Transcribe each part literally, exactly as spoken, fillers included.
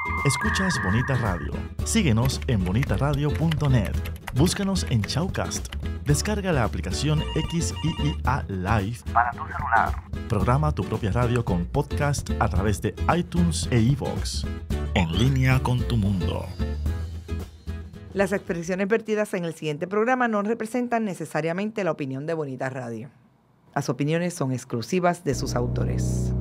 Escuchas Bonita Radio. Síguenos en bonita radio punto net. Búscanos en Shoutcast. Descarga la aplicación X I I A Live para tu celular. Programa tu propia radio con podcast a través de iTunes e iVoox. En línea con tu mundo. Las expresiones vertidas en el siguiente programa no representan necesariamente la opinión de Bonita Radio. Las opiniones son exclusivas de sus autores.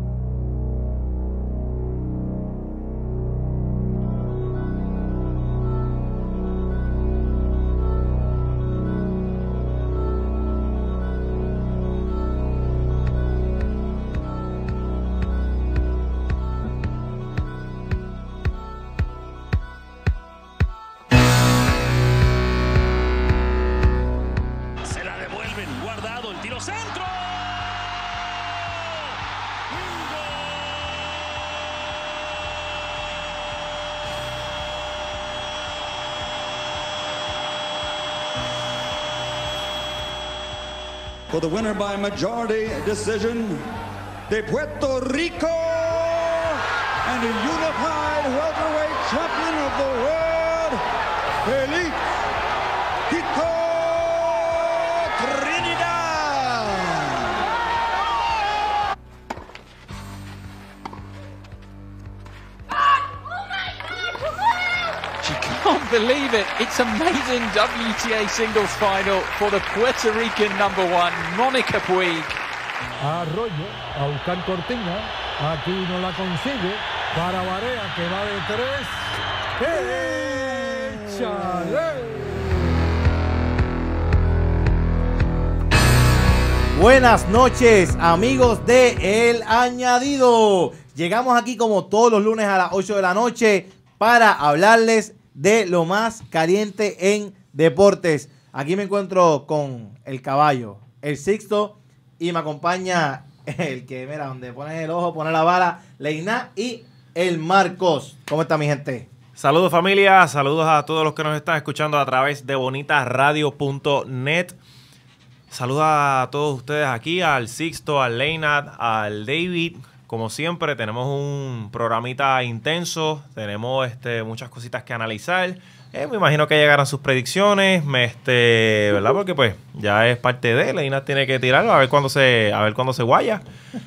For the winner by majority decision, de Puerto Rico, and the unified welterweight champion of the world, Félix Quito Trinidad. Can't believe it. It's amazing W T A singles final for the Puerto Rican number one, Mónica Puig. Arroyo a buscar cortina. Aquí no la consigue. Para Barea que va de tres. ¡Échale! Buenas noches, amigos de El Añadido. Llegamos aquí como todos los lunes a las ocho de la noche para hablarles de lo más caliente en deportes. Aquí me encuentro con el caballo, el Sixto, y me acompaña el que, mira, donde pones el ojo, pone la bala, Leina y el Marcos. ¿Cómo está mi gente? Saludos familia, saludos a todos los que nos están escuchando a través de bonita radio punto net. Saludos a todos ustedes aquí, al Sixto, al Leina, al David. Como siempre, tenemos un programita intenso, tenemos este, muchas cositas que analizar. Eh, me imagino que llegarán sus predicciones, me, este, ¿verdad? Porque pues ya es parte de Leina, tiene que tirarlo a ver cuándo se, a ver cuándo se guaya.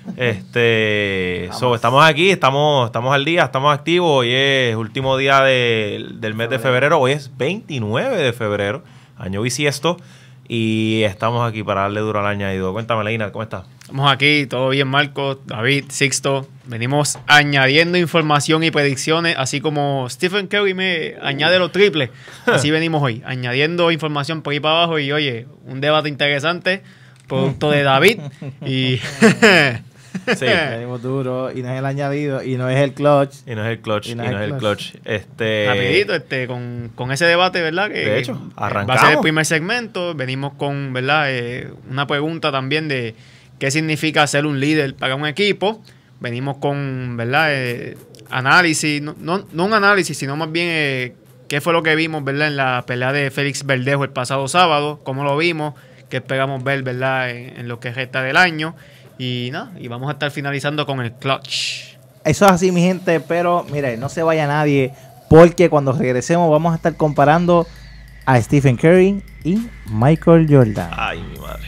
Este, so, estamos aquí, estamos, estamos al día, estamos activos. Hoy es último día de, del mes de febrero, hoy es veintinueve de febrero, año bisiesto. Y estamos aquí para darle duro al añadido. Cuéntame, Leina, ¿cómo estás? Estamos aquí, todo bien, Marcos, David, Sixto. Venimos añadiendo información y predicciones, así como Stephen Curry me añade los triples. Así venimos hoy, añadiendo información por ahí para abajo. Y oye, un debate interesante, producto de David. Y sí, venimos duro y no es el añadido y no es el clutch. Y no es el clutch, y no, y no es el clutch. clutch. Este... Rapidito, este, con, con ese debate, ¿verdad? Que de hecho, arrancamos. Va a ser el primer segmento. Venimos con, ¿verdad? Eh, una pregunta también de qué significa ser un líder para un equipo. Venimos con, ¿verdad? Eh, análisis, no, no, no un análisis, sino más bien eh, qué fue lo que vimos, ¿verdad? En la pelea de Félix Verdejo el pasado sábado, cómo lo vimos, qué esperamos ver, ¿verdad? En, en lo que resta del año. Y nada, y vamos a estar finalizando con el clutch. Eso es así, mi gente, pero mire, no se vaya nadie, porque cuando regresemos vamos a estar comparando a Stephen Curry y Michael Jordan. Ay, mi madre.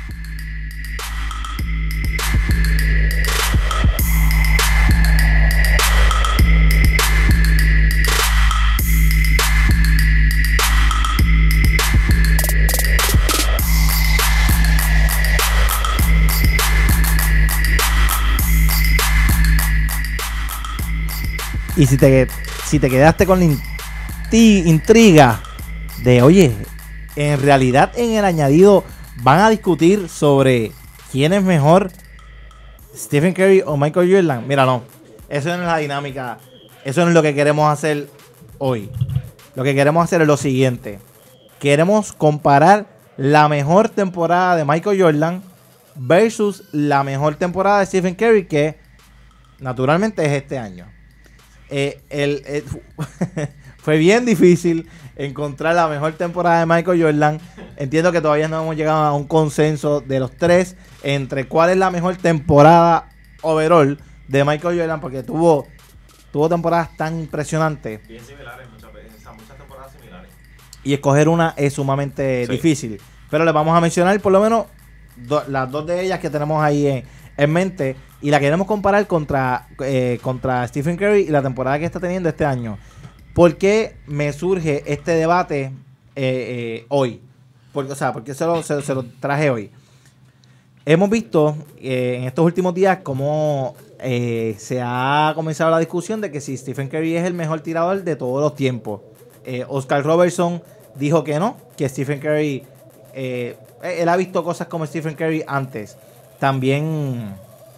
Y si te, si te quedaste con la intriga de, oye, en realidad en el añadido van a discutir sobre quién es mejor, Stephen Curry o Michael Jordan. Mira, no, eso no es la dinámica, eso no es lo que queremos hacer hoy. Lo que queremos hacer es lo siguiente. Queremos comparar la mejor temporada de Michael Jordan versus la mejor temporada de Stephen Curry, que naturalmente es este año. Eh, el, el, fue bien difícil encontrar la mejor temporada de Michael Jordan. Entiendo que todavía no hemos llegado a un consenso de los tres entre cuál es la mejor temporada overall de Michael Jordan, porque tuvo tuvo temporadas tan impresionantes. Bien similares, muchas veces, o sea, muchas temporadas similares. Y escoger una es sumamente Sí. difícil. Pero le vamos a mencionar por lo menos do, las dos de ellas que tenemos ahí en, en mente. Y la queremos comparar contra, eh, contra Stephen Curry y la temporada que está teniendo este año. ¿Por qué me surge este debate eh, eh, hoy? Porque, o sea, ¿por qué se lo, se, se lo traje hoy? Hemos visto eh, en estos últimos días cómo eh, se ha comenzado la discusión de que si Stephen Curry es el mejor tirador de todos los tiempos. Eh, Oscar Robertson dijo que no, que Stephen Curry, eh, él ha visto cosas como Stephen Curry antes. También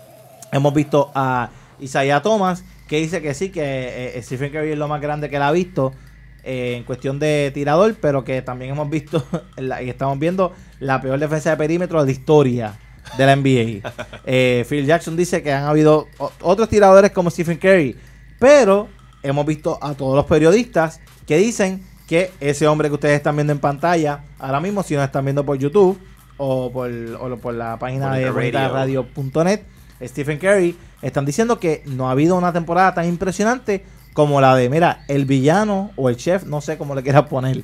hemos visto a Isaiah Thomas, que dice que sí, que eh, Stephen Curry es lo más grande que él ha visto eh, en cuestión de tirador, pero que también hemos visto la, y estamos viendo la peor defensa de perímetro de la historia de la N B A. eh, Phil Jackson dice que han habido o- otros tiradores como Stephen Curry, pero hemos visto a todos los periodistas que dicen que ese hombre que ustedes están viendo en pantalla ahora mismo, si nos están viendo por YouTube o por, o por la página Bonita de bonita Radio. radio punto net, Stephen Curry, están diciendo que no ha habido una temporada tan impresionante como la de, mira, el villano o el chef, no sé cómo le quieras poner.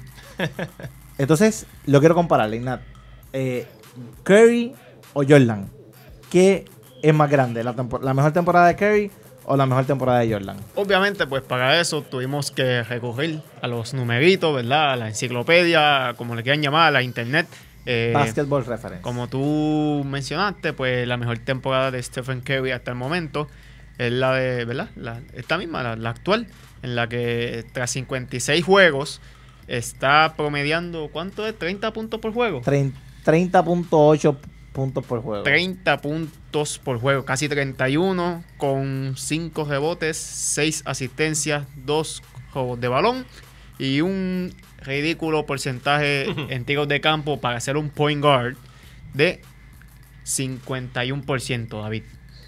Entonces, lo quiero comparar, Ignat. Eh, Curry o Jordan, ¿qué es más grande? ¿La, tempo- la mejor temporada de Curry o la mejor temporada de Jordan? Obviamente, pues para eso tuvimos que recurrir a los numeritos, ¿verdad? A la enciclopedia, como le quieran llamar, a la internet. Eh, Basketball Reference. Como tú mencionaste, pues la mejor temporada de Stephen Curry hasta el momento es la de, ¿verdad? La, esta misma, la, la actual, en la que tras cincuenta y seis juegos está promediando, ¿cuánto es? treinta puntos por juego. treinta punto ocho puntos por juego. treinta puntos por juego, casi treinta y uno, con cinco rebotes, seis asistencias, dos robos de balón y un ridículo porcentaje en tiros de campo para ser un point guard de cincuenta y uno por ciento, David.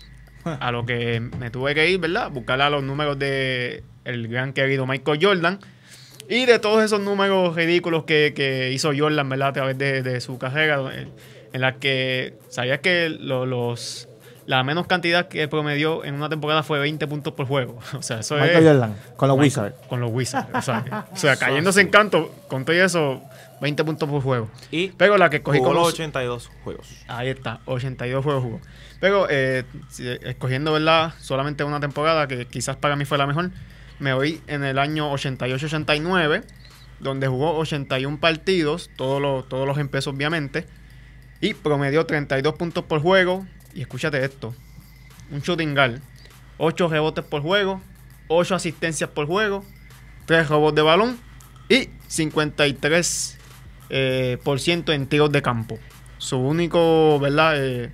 A lo que me tuve que ir, ¿verdad? Buscar a los números de el gran querido Michael Jordan y de todos esos números ridículos que, que hizo Jordan, ¿verdad? A través de, de su carrera, en, en la que sabías que lo- los la menos cantidad que promedió en una temporada fue veinte puntos por juego. O sea, eso Michael es... Jordan, con los Michael- Wizards. Con los Wizards. O sea, o sea, cayéndose en canto, con todo eso, veinte puntos por juego. Y Pero la que cogí jugó como... los ochenta y dos juegos. Ahí está, ochenta y dos juegos jugó. Pero eh, si- escogiendo, ¿verdad? Solamente una temporada que quizás para mí fue la mejor, me voy en el año ochenta y ocho ochenta y nueve, donde jugó ochenta y uno partidos, todos los, todos los empezó obviamente, y promedió treinta y dos puntos por juego. Y escúchate esto, un shooting guard, ocho rebotes por juego, ocho asistencias por juego, tres robos de balón y cincuenta y tres eh, por ciento en tiros de campo. Su único, ¿verdad? Eh,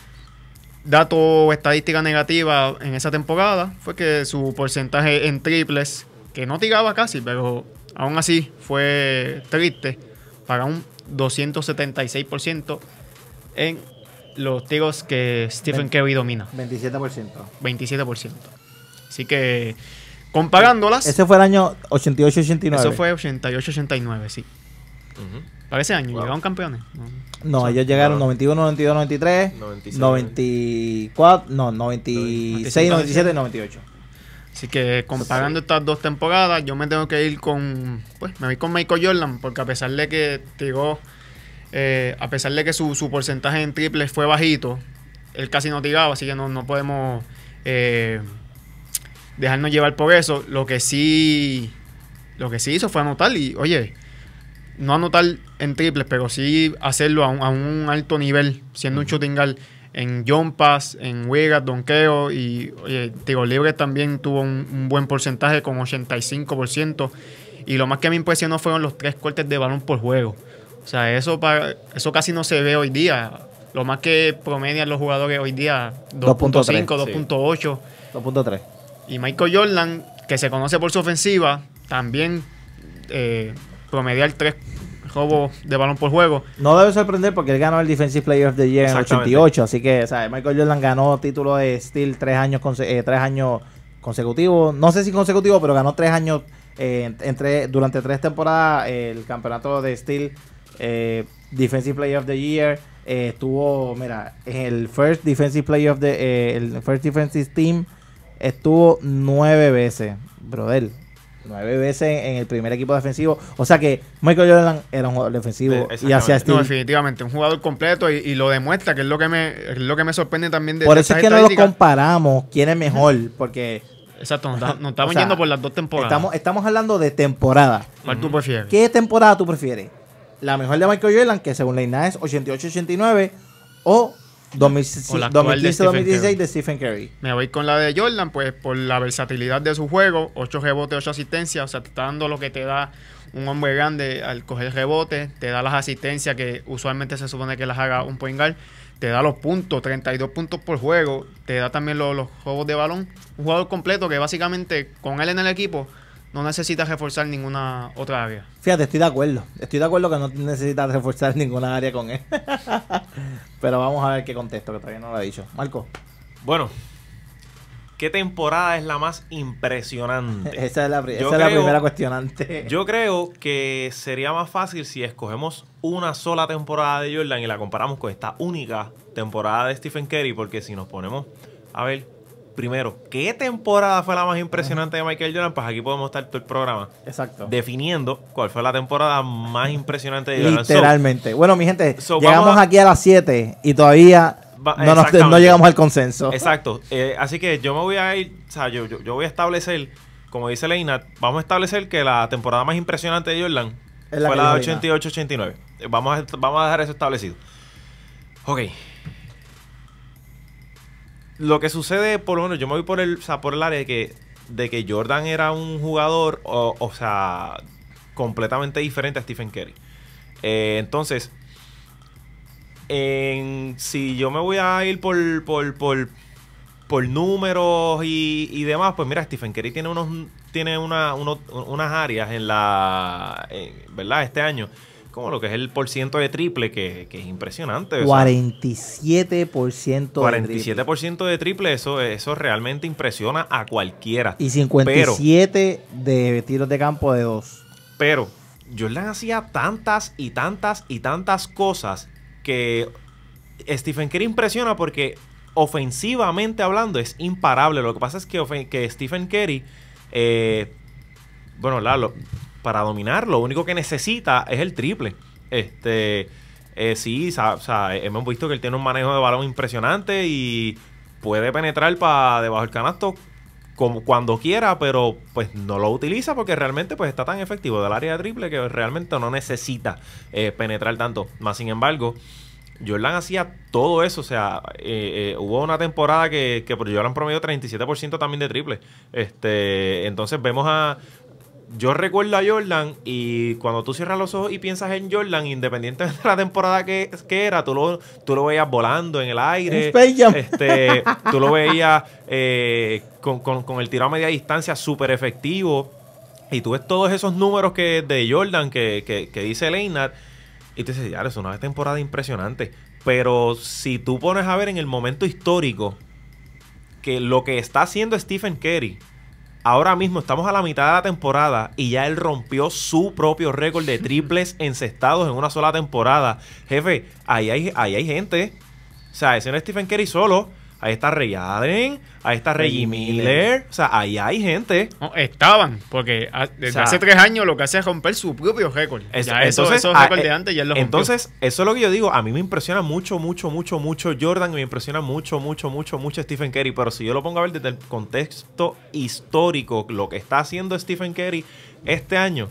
dato o estadística negativa en esa temporada fue que su porcentaje en triples, que no tiraba casi, pero aún así fue triste, para un doscientos setenta y seis por ciento en los tiros que Stephen Curry domina, veintisiete por ciento. veintisiete por ciento. Así que comparándolas, Ese fue el año ochenta y ocho ochenta y nueve. eso fue ochenta y ocho ochenta y nueve, sí. Ujú. Para ese año, Wow. llegaron campeones. No. No, O sea, ellos llegaron no. noventa y uno, noventa y dos, noventa y tres, noventa y seis, noventa y cuatro, no, noventa y seis, noventa y siete y noventa y ocho. Así que comparando estas dos temporadas, yo me tengo que ir con, pues, me voy con Michael Jordan, porque a pesar de que tiró, eh, a pesar de que su, su porcentaje en triples fue bajito, él casi no tiraba, así que no, no podemos eh, dejarnos llevar por eso. Lo que sí, lo que sí hizo fue anotar y, oye, no anotar en triples, pero sí hacerlo a un, a un alto nivel, siendo un shooting guard en jump pass, en wigas, donqueo y oye, tiro libre también tuvo un, un buen porcentaje con ochenta y cinco por ciento. Y lo más que me impresionó fueron los tres cortes de balón por juego. O sea, eso para, eso casi no se ve hoy día. Lo más que promedian los jugadores hoy día, dos punto cinco, dos punto ocho. dos punto tres. Y Michael Jordan, que se conoce por su ofensiva, también eh, promediar tres robos de balón por juego. No debe sorprender porque él ganó el Defensive Player of the Year en el ochenta y ocho, así que, o sea, Michael Jordan ganó título de Steel tres años, conse- eh, tres años consecutivos. No sé si consecutivos, pero ganó tres años eh, entre, durante tres temporadas eh, el campeonato de Steel eh, Defensive Player of the Year. Eh, estuvo, mira, en el First Defensive Player of the eh, el First Defensive Team estuvo nueve veces, brother. Nueve veces en el primer equipo defensivo. O sea que Michael Jordan era un jugador defensivo y hacía No, estilo. definitivamente, un jugador completo y, y lo demuestra, que es lo que me, es lo que me sorprende también de Por de eso es esas que no los estadísticas. comparamos quién es mejor, porque Exacto, nos, da- nos estamos o sea, yendo por las dos temporadas. estamos, estamos hablando de temporada. ¿Cuál tú prefieres? ¿Qué temporada tú prefieres? ¿La mejor de Michael Jordan, que según la I N A es ochenta y ocho ochenta y nueve, o O la actual de dos mil quince Stephen dos mil dieciséis Curry. de Stephen Curry? Me voy con la de Jordan, pues por la versatilidad de su juego, ocho rebotes, ocho asistencias, o sea, te está dando lo que te da un hombre grande al coger rebote, te da las asistencias que usualmente se supone que las haga un point guard, te da los puntos, treinta y dos puntos por juego, te da también los, los robos de balón, un jugador completo que básicamente con él en el equipo no necesita reforzar ninguna otra área. Fíjate, estoy de acuerdo. Estoy de acuerdo que no necesitas reforzar ninguna área con él. Pero vamos a ver qué contesto, que todavía no lo he dicho. Marco. Bueno, ¿qué temporada es la más impresionante? Esa es la, pri- Yo esa es la creo- primera cuestionante. Yo creo que sería más fácil si escogemos una sola temporada de Jordan y la comparamos con esta única temporada de Stephen Curry, porque si nos ponemos a ver, primero, ¿qué temporada fue la más impresionante de Michael Jordan? Pues aquí podemos estar todo el programa Exacto. definiendo cuál fue la temporada más impresionante de Jordan. Literalmente. Bueno, mi gente, so llegamos vamos a- aquí a las siete y todavía Va- no, nos- no exactamente. llegamos al consenso. Exacto. Eh, así que yo me voy a ir, o sea, yo, yo, yo voy a establecer, como dice Leinat, vamos a establecer que la temporada más impresionante de Jordan Es la fue que la de dijo ochenta y ocho ochenta y nueve. Eh, Vamos a, vamos a dejar eso establecido. Ok. Lo que sucede, por lo menos, yo me voy por el, o sea, por el área de que, de que Jordan era un jugador, o, o sea, completamente diferente a Stephen Curry. Eh, entonces, en, si yo me voy a ir por, por, por, por números y, y demás, pues mira, Stephen Curry tiene unos tiene una, unos, unas áreas en la, en, ¿verdad? Este año, como lo que es el porciento de triple, que, que es impresionante. O sea, cuarenta y siete por ciento de cuarenta y siete por ciento de triple, eso, eso realmente impresiona a cualquiera. triple. Y cincuenta y siete de tiros de campo de dos. Pero Jordan hacía tantas y tantas y tantas cosas que Stephen Curry impresiona porque ofensivamente hablando es imparable. Lo que pasa es que, ofen- que Stephen Curry, eh, bueno, la, lo- para dominar lo único que necesita es el triple. Este, eh, sí, sa- o sea, hemos visto que él tiene un manejo de balón impresionante y puede penetrar para debajo del canasto como cuando quiera, pero pues no lo utiliza porque realmente pues está tan efectivo del área de triple que realmente no necesita eh, penetrar tanto. Más sin embargo, Jordan hacía todo eso. O sea, eh, eh, hubo una temporada que, que por Jordan promedió treinta y siete por ciento también de triple. Este, entonces vemos a... Yo recuerdo a Jordan y cuando tú cierras los ojos y piensas en Jordan, independientemente de la temporada que, que era, tú lo, tú lo veías volando en el aire. Space Jam. Este, tú lo veías eh, con, con, con el tiro a media distancia súper efectivo. Y tú ves todos esos números que de Jordan que, que, que dice Leinart. Y tú dices, ya, es una temporada impresionante. Pero si tú pones a ver en el momento histórico que lo que está haciendo Stephen Curry, ahora mismo estamos a la mitad de la temporada y ya él rompió su propio récord de triples encestados en una sola temporada. Jefe, ahí hay, ahí hay gente. O sea, ese no es Stephen Curry solo. Ahí está Ray Allen, ahí está Reggie Miller. O sea, ahí hay gente. No, estaban, porque a- desde O sea, hace tres años lo que hace es romper su propio récord. Es- Ya eso, entonces, esos ah, récords de eh, antes ya lo rompió. Entonces, eso es lo que yo digo. A mí me impresiona mucho, mucho, mucho, mucho Jordan y me impresiona mucho, mucho, mucho, mucho Stephen Curry. Pero si yo lo pongo a ver desde el contexto histórico, lo que está haciendo Stephen Curry este año,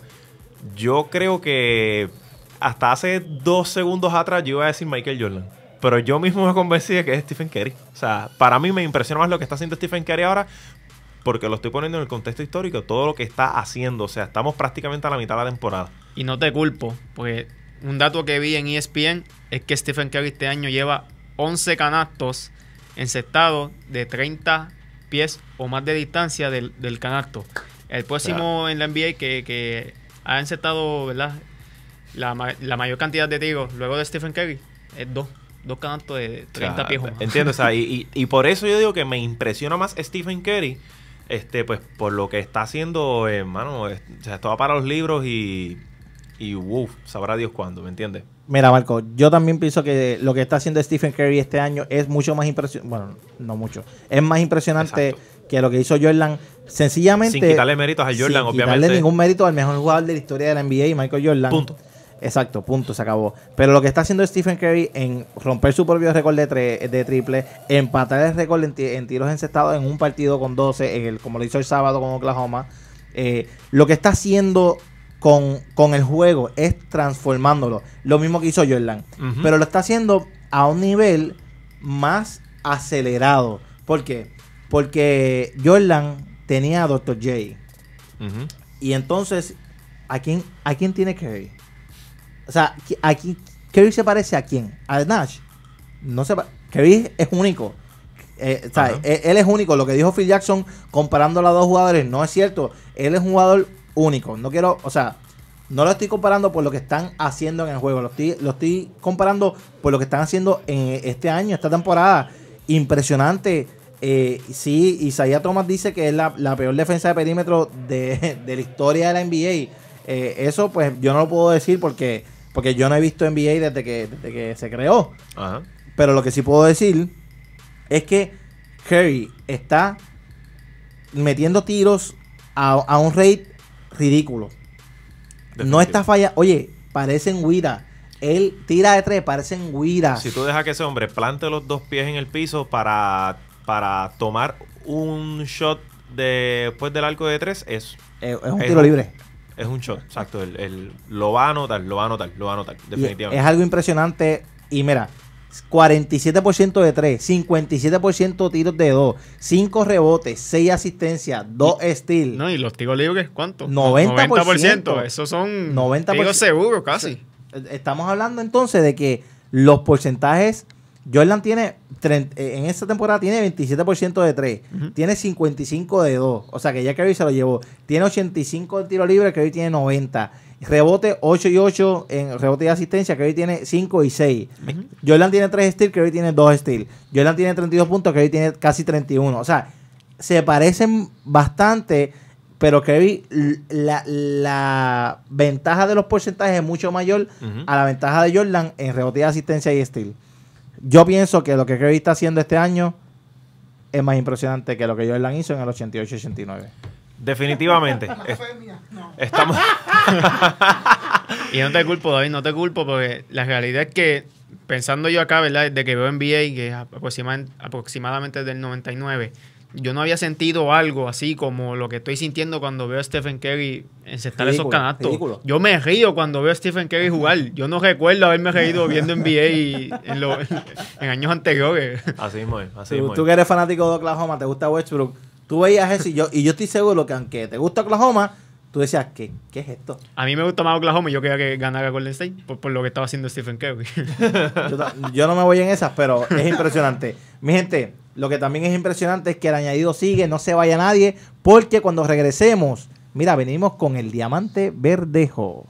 yo creo que hasta hace dos segundos atrás yo iba a decir Michael Jordan. Pero yo mismo me convencí de que es Stephen Curry. O sea, para mí me impresiona más lo que está haciendo Stephen Curry ahora porque lo estoy poniendo en el contexto histórico, todo lo que está haciendo. O sea, estamos prácticamente a la mitad de la temporada. Y no te culpo, porque un dato que vi en E S P N es que Stephen Curry este año lleva once canastos encestados de treinta pies o más de distancia del, del canasto. El próximo en la N B A que, que ha encestado, ¿verdad?, la, ma- la mayor cantidad de tiros luego de Stephen Curry es dos. Dos canastos de treinta O sea, pies o más. ¿entiendes? O sea, y, y, y por eso yo digo que me impresiona más Stephen Curry, este, pues, por lo que está haciendo, hermano. Eh, o sea, esto va para los libros y, y uff, sabrá Dios cuándo, ¿me entiendes? Mira, Marco, yo también pienso que lo que está haciendo Stephen Curry este año es mucho más impresionante. Bueno, no mucho. Es más impresionante Exacto. que lo que hizo Jordan, sencillamente... Sin quitarle méritos a Jordan, sin obviamente. Sin quitarle ningún mérito al mejor jugador de la historia de la N B A, Michael Jordan. Punto. Exacto, punto, se acabó. Pero lo que está haciendo Stephen Curry en romper su propio récord de, tre- de triple, empatar el récord en, t- en tiros encestados en un partido con doce, en el, como lo hizo el sábado con Oklahoma, eh, lo que está haciendo con, con el juego es transformándolo. Lo mismo que hizo Jordan. Uh-huh. Pero lo está haciendo a un nivel más acelerado. ¿Por qué? Porque Jordan tenía a doctor J. Uh-huh. Y entonces, ¿a quién, ¿a quién tiene Curry? O sea, aquí Curry se parece a quién? ¿A Nash? No se parece. Curry es único. Eh, o sea, él, él es único. Lo que dijo Phil Jackson comparando a los dos jugadores no es cierto. Él es un jugador único. No quiero, o sea, no lo estoy comparando por lo que están haciendo en el juego. Lo estoy, lo estoy comparando por lo que están haciendo en este año, esta temporada. Impresionante. Eh, sí, Isaiah Thomas dice que es la, la peor defensa de perímetro de, de la historia de la N B A. Eh, eso pues yo no lo puedo decir porque, porque yo no he visto N B A desde que, desde que se creó. Ajá. Pero lo que sí puedo decir es que Curry está metiendo tiros a, a un rate ridículo. No está falla. Oye, parecen Guira. Él tira de tres, parecen Guira. Si tú dejas que ese hombre plante los dos pies en el piso para, para tomar un shot de, después del arco de tres, es, es, es un tiro es, libre. Es un shot, exacto. El, el, lo va a anotar, lo va a anotar, lo va a anotar, definitivamente. Y es algo impresionante. Y mira, cuarenta y siete por ciento de tres, cincuenta y siete por ciento tiros de dos, cinco rebotes, seis asistencias, dos steals. No, y los tiros libres, ¿cuánto? noventa por ciento. Esos son noventa por ciento. tiros seguros casi. Estamos hablando entonces de que los porcentajes... Jordan tiene, en esta temporada tiene veintisiete por ciento de tres, uh-huh. Tiene cincuenta y cinco de dos, o sea que ya Curry se lo llevó. Tiene ochenta y cinco de tiro libre, Curry tiene noventa. Rebote ocho y ocho en rebote y asistencia, Curry tiene cinco y seis. Uh-huh. Jordan tiene tres steals, Curry tiene dos steals. Jordan tiene treinta y dos puntos, Curry tiene casi treinta y uno. O sea, se parecen bastante, pero Curry, la, la ventaja de los porcentajes es mucho mayor uh-huh. a la ventaja de Jordan en rebote y asistencia y steal. Yo pienso que lo que Curry está haciendo este año es más impresionante que lo que Jordan hizo en el ochenta y ocho ochenta y nueve. Definitivamente. Estamos. Y no te culpo, David, no te culpo, porque la realidad es que, pensando yo acá, ¿verdad? Desde que veo N B A, que es aproximadamente, aproximadamente desde el noventa y nueve, yo no había sentido algo así como lo que estoy sintiendo cuando veo a Stephen Curry encestar esos canastos. Ridículo. Yo me río cuando veo a Stephen Curry jugar. Yo no recuerdo haberme reído viendo N B A en, lo, en años anteriores. Así mismo es, así tú, mismo. Tú que eres fanático de Oklahoma, te gusta Westbrook, tú veías eso y yo, y yo estoy seguro que aunque te gusta Oklahoma, tú decías, ¿qué, qué es esto? A mí me gusta más Oklahoma y yo quería que ganara Golden State por, por lo que estaba haciendo Stephen Curry. yo, yo no me voy en esas, pero es impresionante. Mi gente, lo que también es impresionante es que el añadido sigue, no se vaya nadie, porque cuando regresemos, mira, venimos con el Diamante Verdejo.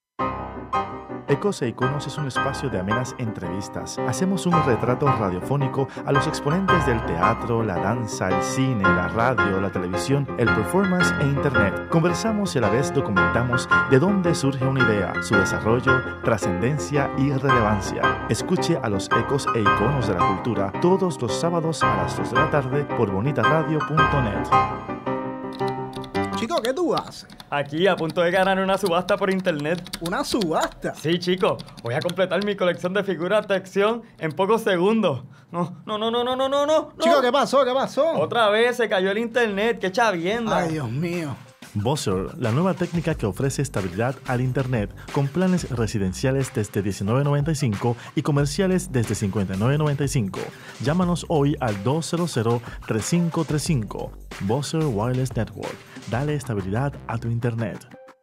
Ecos e Iconos es un espacio de amenas entrevistas. Hacemos un retrato radiofónico a los exponentes del teatro, la danza, el cine, la radio, la televisión, el performance e internet. Conversamos y a la vez documentamos de dónde surge una idea, su desarrollo, trascendencia y relevancia. Escuche a los Ecos e Iconos de la Cultura todos los sábados a las dos de la tarde por bonita radio punto net. Chico, ¿qué tú haces? Aquí, a punto de ganar una subasta por internet. ¿Una subasta? Sí, chico. Voy a completar mi colección de figuras de acción en pocos segundos. No, no, no, no, no, no, no, no. Chico, ¿qué pasó? ¿Qué pasó? Otra vez se cayó el internet. ¡Qué chavienda! Ay, Dios mío. Buzzer, la nueva técnica que ofrece estabilidad al internet con planes residenciales desde diecinueve noventa y cinco y comerciales desde cincuenta y nueve noventa y cinco. Llámanos hoy al dos cero cero, tres cinco tres cinco. Buzzer Wireless Network. Dale estabilidad a tu internet.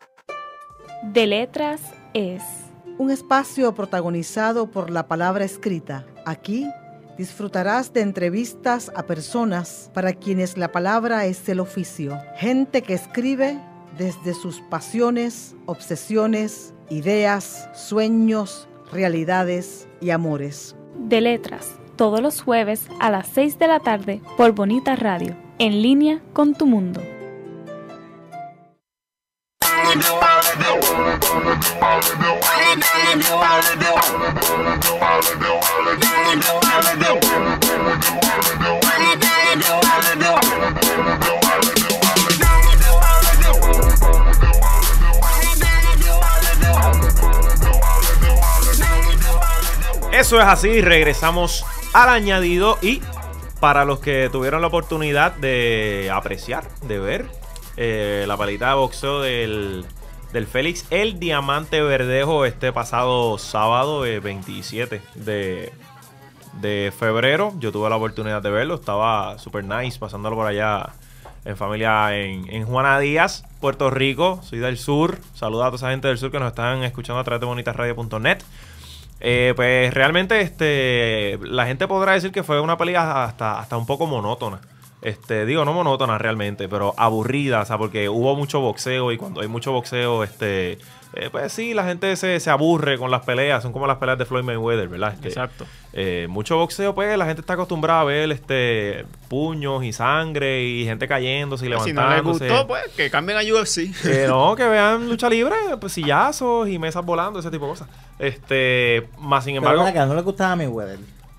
De Letras es un espacio protagonizado por la palabra escrita. Aquí disfrutarás de entrevistas a personas para quienes la palabra es el oficio. Gente que escribe desde sus pasiones, obsesiones, ideas, sueños, realidades y amores. De Letras, todos los jueves a las seis de la tarde por Bonita Radio, en línea con tu mundo. Eso es así, regresamos al añadido y para los que tuvieron la oportunidad de apreciar, de ver eh, la palita de boxeo del, del Félix el Diamante Verdejo este pasado sábado eh, veintisiete de, de febrero, yo tuve la oportunidad de verlo, estaba super nice pasándolo por allá en familia en, en Juana Díaz, Puerto Rico, soy del sur, saludos a toda esa gente del sur que nos están escuchando a través de bonita radio punto net. Eh, pues realmente este la gente podrá decir que fue una pelea hasta, hasta un poco monótona. Este, digo, no monótona realmente, pero aburrida, o sea, porque hubo mucho boxeo y cuando hay mucho boxeo, este, eh, pues sí, la gente se, se aburre con las peleas, son como las peleas de Floyd Mayweather, ¿verdad? Este, Exacto. Eh, mucho boxeo, pues la gente está acostumbrada a ver este puños y sangre y gente cayéndose y levantándose. Si no les gustó, pues que cambien a U F C. Eh, no, que vean lucha libre, pues sillazos y mesas volando, ese tipo de cosas. Este, más sin embargo... Pero, ¿no le gustaba a Mayweather?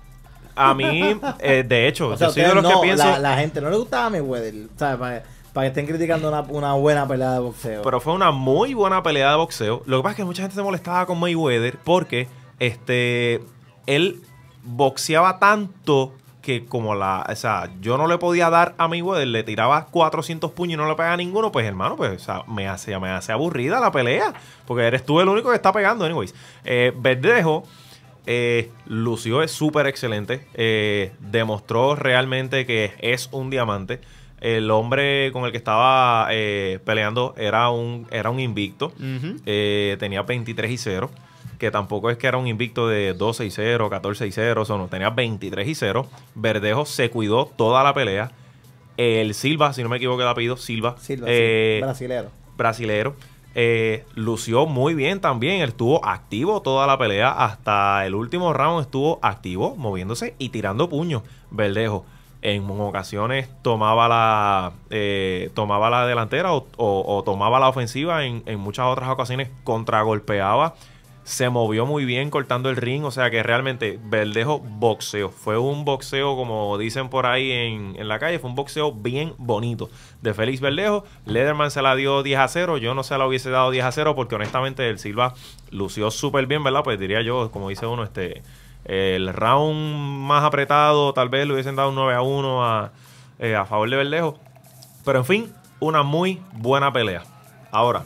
A mí, eh, de hecho, o sea, yo soy de los no, que pienso... La, la gente no le gustaba a Mayweather, ¿sabes? Para, para que estén criticando una, una buena pelea de boxeo. Pero fue una muy buena pelea de boxeo. Lo que pasa es que mucha gente se molestaba con Mayweather porque este él boxeaba tanto que como la... O sea, yo no le podía dar a Mayweather, le tiraba cuatrocientos puños y no le pegaba a ninguno, pues hermano, pues o sea, me hace, me hace aburrida la pelea. Porque eres tú el único que está pegando, anyways. Eh, Verdejo... Eh, lució es súper excelente, eh, demostró realmente que es un diamante. El hombre con el que estaba eh, peleando era un, era un invicto, uh-huh. eh, tenía veintitrés y cero, que tampoco es que era un invicto de doce y cero, catorce y cero, o sea, no, tenía veintitrés y cero. Verdejo se cuidó toda la pelea. El Silva, si no me equivoco el apellido, Silva, Silva eh, sí. brasilero. brasilero. Eh, lució muy bien también, él estuvo activo toda la pelea, hasta el último round estuvo activo, moviéndose y tirando puños. Verdejo en ocasiones tomaba la eh, tomaba la delantera o, o, o tomaba la ofensiva, en, en muchas otras ocasiones contragolpeaba, se movió muy bien cortando el ring, o sea que realmente Verdejo boxeo, fue un boxeo como dicen por ahí en, en la calle, fue un boxeo bien bonito de Félix Verdejo. Lederman se la dio diez a cero, yo no se la hubiese dado diez a cero porque honestamente el Silva lució súper bien, ¿verdad? Pues diría yo, como dice uno, este el round más apretado tal vez le hubiesen dado un nueve a uno a, eh, a favor de Verdejo, pero en fin, una muy buena pelea. Ahora,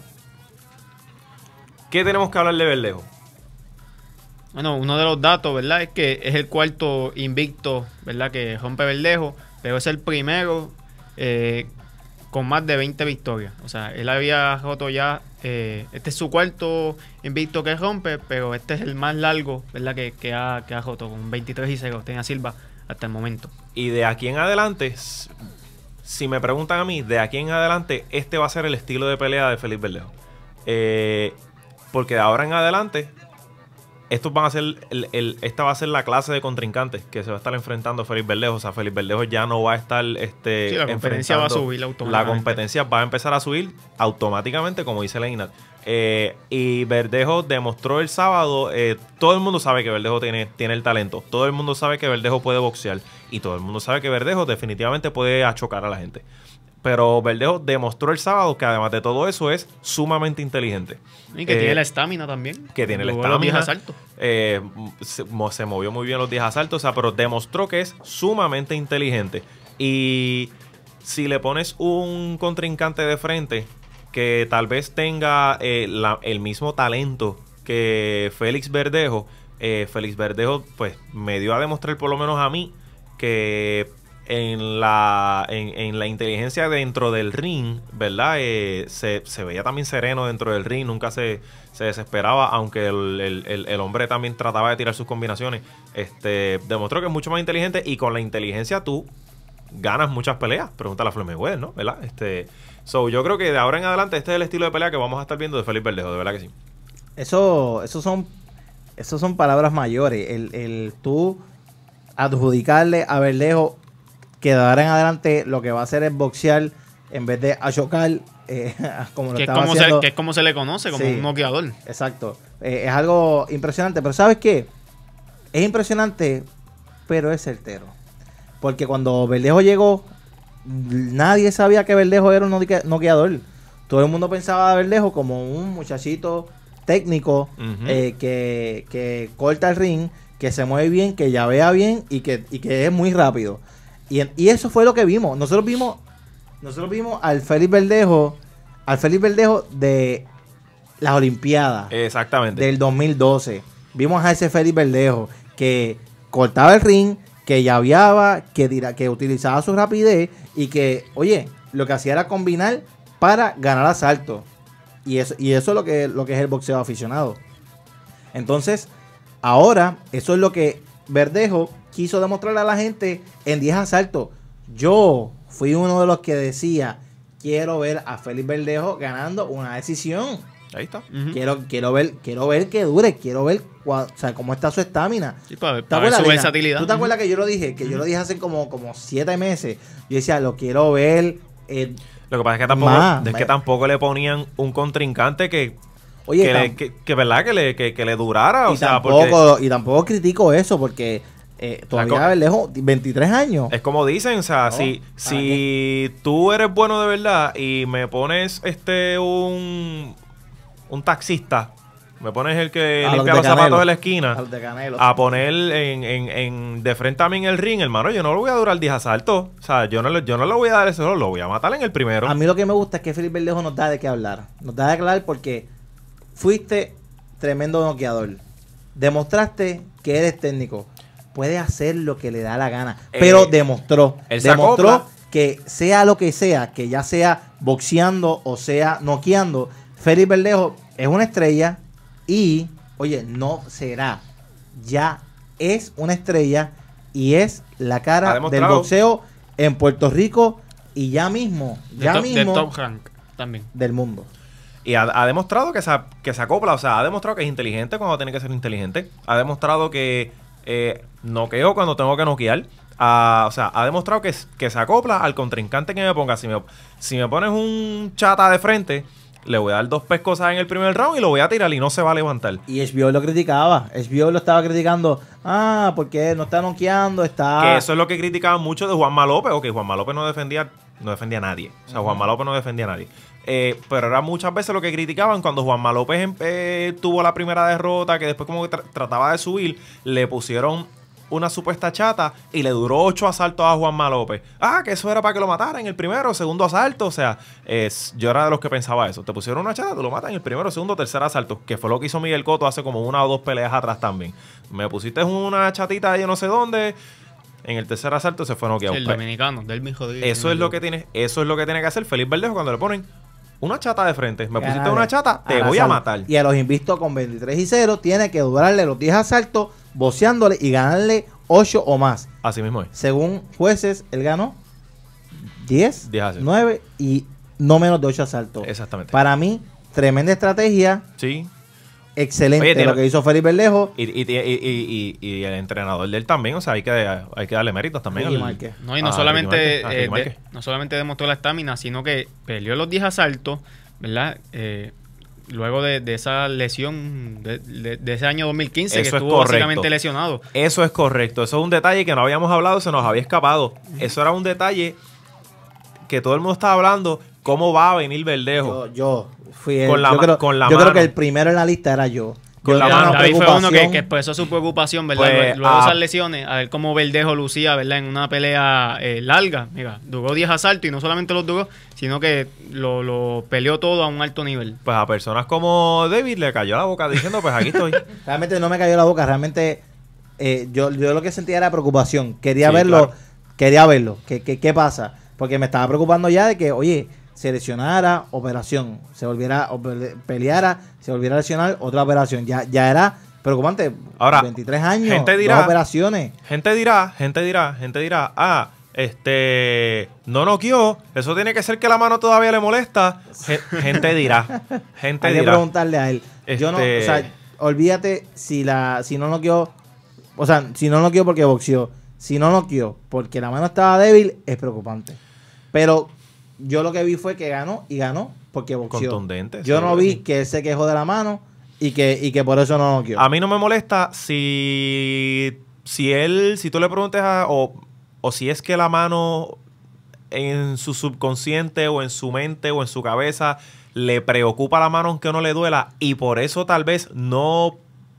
¿qué tenemos que hablar de Verdejo? Bueno, uno de los datos, ¿verdad? Es que es el cuarto invicto, ¿verdad? Que rompe Verdejo, pero es el primero eh, con más de veinte victorias. O sea, él había roto ya, eh, este es su cuarto invicto que rompe, pero este es el más largo, ¿verdad? Que, que, ha, que ha roto con veintitrés y cero, tenía Silva hasta el momento. Y de aquí en adelante, si me preguntan a mí, de aquí en adelante, este va a ser el estilo de pelea de Félix Verdejo. Eh... Porque de ahora en adelante, estos van a ser el, el, esta va a ser la clase de contrincantes que se va a estar enfrentando a Félix Verdejo. O sea, Félix Verdejo ya no va a estar este, sí, la competencia va a subir automáticamente. La competencia va a empezar a subir automáticamente, como dice Leinat. Eh, y Verdejo demostró el sábado, eh, todo el mundo sabe que Verdejo tiene, tiene el talento. Todo el mundo sabe que Verdejo puede boxear. Y todo el mundo sabe que Verdejo definitivamente puede achocar a la gente. Pero Verdejo demostró el sábado que además de todo eso es sumamente inteligente. Y que eh, tiene la estamina también. Que tiene la estamina. Eh, se, se movió muy bien los diez asaltos, o sea, pero demostró que es sumamente inteligente. Y si le pones un contrincante de frente que tal vez tenga eh, la, el mismo talento que Félix Verdejo, eh, Félix Verdejo pues me dio a demostrar por lo menos a mí que en la en, en la inteligencia dentro del ring, ¿verdad? Eh, se, se veía también sereno dentro del ring, nunca se, se desesperaba, aunque el, el, el, el hombre también trataba de tirar sus combinaciones. Este, demostró que es mucho más inteligente y con la inteligencia tú ganas muchas peleas. Pregúntale a Floyd Mayweather, ¿no? ¿Verdad? Este, so, yo creo que de ahora en adelante este es el estilo de pelea que vamos a estar viendo de Félix Verdejo, de verdad que sí. Eso, eso son, eso son palabras mayores. El, el tú adjudicarle a Verdejo que de ahora en adelante lo que va a hacer es boxear en vez de achocar, eh, como lo que, estaba es como haciendo. se, que es como se le conoce, como sí, un noqueador. Exacto. Eh, es algo impresionante. Pero ¿sabes qué? Es impresionante, pero es certero. Porque cuando Verdejo llegó, nadie sabía que Verdejo era un noqueador. Todo el mundo pensaba a Verdejo como un muchachito técnico, uh-huh. eh, que, que corta el ring, que se mueve bien, que llavea bien y que, y que es muy rápido. Y, y eso fue lo que vimos. Nosotros vimos, nosotros vimos al Félix Verdejo, al Félix Verdejo de las Olimpiadas. Exactamente. Del dos mil doce. Vimos a ese Félix Verdejo que cortaba el ring, que llaveaba, que, tira, que utilizaba su rapidez y que, oye, lo que hacía era combinar para ganar asalto. Y eso, y eso es lo que, lo que es el boxeo aficionado. Entonces, ahora, eso es lo que Verdejo quiso demostrarle a la gente en diez asaltos. Yo fui uno de los que decía, quiero ver a Félix Verdejo ganando una decisión. Ahí está. Uh-huh. Quiero, quiero ver, quiero ver que dure, quiero ver cua, o sea, cómo está su estamina. Sí, para, para ver su Lina? versatilidad. ¿Tú te acuerdas uh-huh. que yo lo dije? Que uh-huh. yo lo dije hace como, como siete meses. Yo decía, lo quiero ver. Eh, lo que pasa es que tampoco, más, es que tampoco le ponían un contrincante que, Oye, que, le, que, que verdad que le, que, que le durara. Y, o sea, tampoco, porque, y tampoco critico eso porque eh, todavía Verdejo, veintitrés años. Es como dicen, o sea, no, si, si tú eres bueno de verdad y me pones este un... un taxista, me pones el que a limpia los, los Canelo, zapatos de la esquina, a, de a poner en, en, en de frente a mí en el ring, hermano, yo no lo voy a durar diez asaltos. O sea, yo no, yo no le voy a dar ese dolor, lo voy a matar en el primero. A mí lo que me gusta es que Félix Verdejo nos da de qué hablar. Nos da de qué hablar porque fuiste tremendo noqueador. Demostraste que eres técnico. Puedes hacer lo que le da la gana. Eh, pero demostró. Demostró que sea lo que sea, que ya sea boxeando o sea noqueando, Félix Verdejo es una estrella y, oye, no será, ya es una estrella y es la cara del boxeo en Puerto Rico y ya mismo, ya de mismo, de top rank también del mundo. Y ha, ha demostrado que se, que se acopla, o sea, ha demostrado que es inteligente cuando tiene que ser inteligente, ha demostrado que eh, noqueo cuando tengo que noquear. Uh, o sea, ha demostrado que, que se acopla al contrincante que me ponga. Si me, si me pones un chata de frente, le voy a dar dos pescosas en el primer round y lo voy a tirar y no se va a levantar. Y H B O lo criticaba. H B O lo estaba criticando. Ah, porque no está noqueando, está... Que eso es lo que criticaban mucho de Juanma López. Ok, Juanma López no defendía, no defendía a nadie. O sea, uh-huh. Juanma López no defendía a nadie. Eh, pero era muchas veces lo que criticaban cuando Juanma López eh, tuvo la primera derrota, que después como que tra- trataba de subir, le pusieron una supuesta chata y le duró ocho asaltos a Juanma López. Ah, que eso era para que lo matara en el primero o segundo asalto. O sea, es, yo era de los que pensaba eso. Te pusieron una chata, te lo matan en el primero, segundo, tercer asalto. Que fue lo que hizo Miguel Cotto hace como una o dos peleas atrás también. Me pusiste una chatita de yo no sé dónde. En el tercer asalto se fue noqueado. El dominicano, del mijo de Eso es lo que tiene, eso es lo que tiene que hacer Félix Verdejo cuando le ponen una chata de frente. Me pusiste Ganale. una chata, te a voy a matar. Y a los invistos con veintitrés y cero tiene que durarle los diez asaltos, boceándole y ganarle ocho o más. Así mismo es. Según jueces, él ganó diez, diez nueve y no menos de ocho asaltos. Exactamente. Para mí, tremenda estrategia. Sí. Excelente. Oye, tiene, lo que hizo Félix Verdejo. Y, y, y, y, y, y el entrenador de él también. O sea, hay que, hay que darle méritos también. Al, no, y no, solamente, Márquez, eh, de, no solamente demostró la estamina, sino que peleó los diez asaltos, ¿verdad? Eh, luego de, de esa lesión de, de, de ese año dos mil quince, eso que estuvo correcto. básicamente lesionado. Eso es correcto. Eso es un detalle que no habíamos hablado, se nos había escapado. Eso era un detalle que todo el mundo estaba hablando. ¿Cómo va a venir Verdejo? Yo, yo fui el, con la, yo creo, con la yo mano. creo que el primero en la lista era yo. Con yo la mano. David fue uno que, que expresó su preocupación, ¿verdad? Pues, luego de ah, esas lesiones, a ver cómo Verdejo lucía, ¿verdad? En una pelea eh, larga. Mira, duró diez asaltos y no solamente los duró, sino que lo, lo peleó todo a un alto nivel. Pues a personas como David le cayó la boca diciendo, pues aquí estoy. Realmente no me cayó la boca, realmente eh, yo, yo lo que sentía era preocupación. Quería sí, verlo, claro. quería verlo. ¿Qué, qué, ¿Qué pasa? Porque me estaba preocupando ya de que, oye, se lesionara, operación, se volviera, peleara, se volviera a lesionar, otra operación. Ya, ya era preocupante. Ahora, veintitrés años, gente dirá, dos operaciones. Gente dirá, gente dirá, gente dirá, ah, este, no noqueó, eso tiene que ser que la mano todavía le molesta. Gente dirá, gente Hay dirá. que preguntarle a él. Este... Yo no, o sea, olvídate si la, si no noqueó, o sea, si no noqueó porque boxeó, si no noqueó porque la mano estaba débil, es preocupante. Pero yo lo que vi fue que ganó y ganó porque boxeó. Contundente. Yo no vi que él se quejó de la mano y que, y que por eso no noqueó. A mí no me molesta si, si él, si tú le preguntas a, o, o si es que la mano en su subconsciente o en su mente o en su cabeza le preocupa la mano aunque no le duela y por eso tal vez no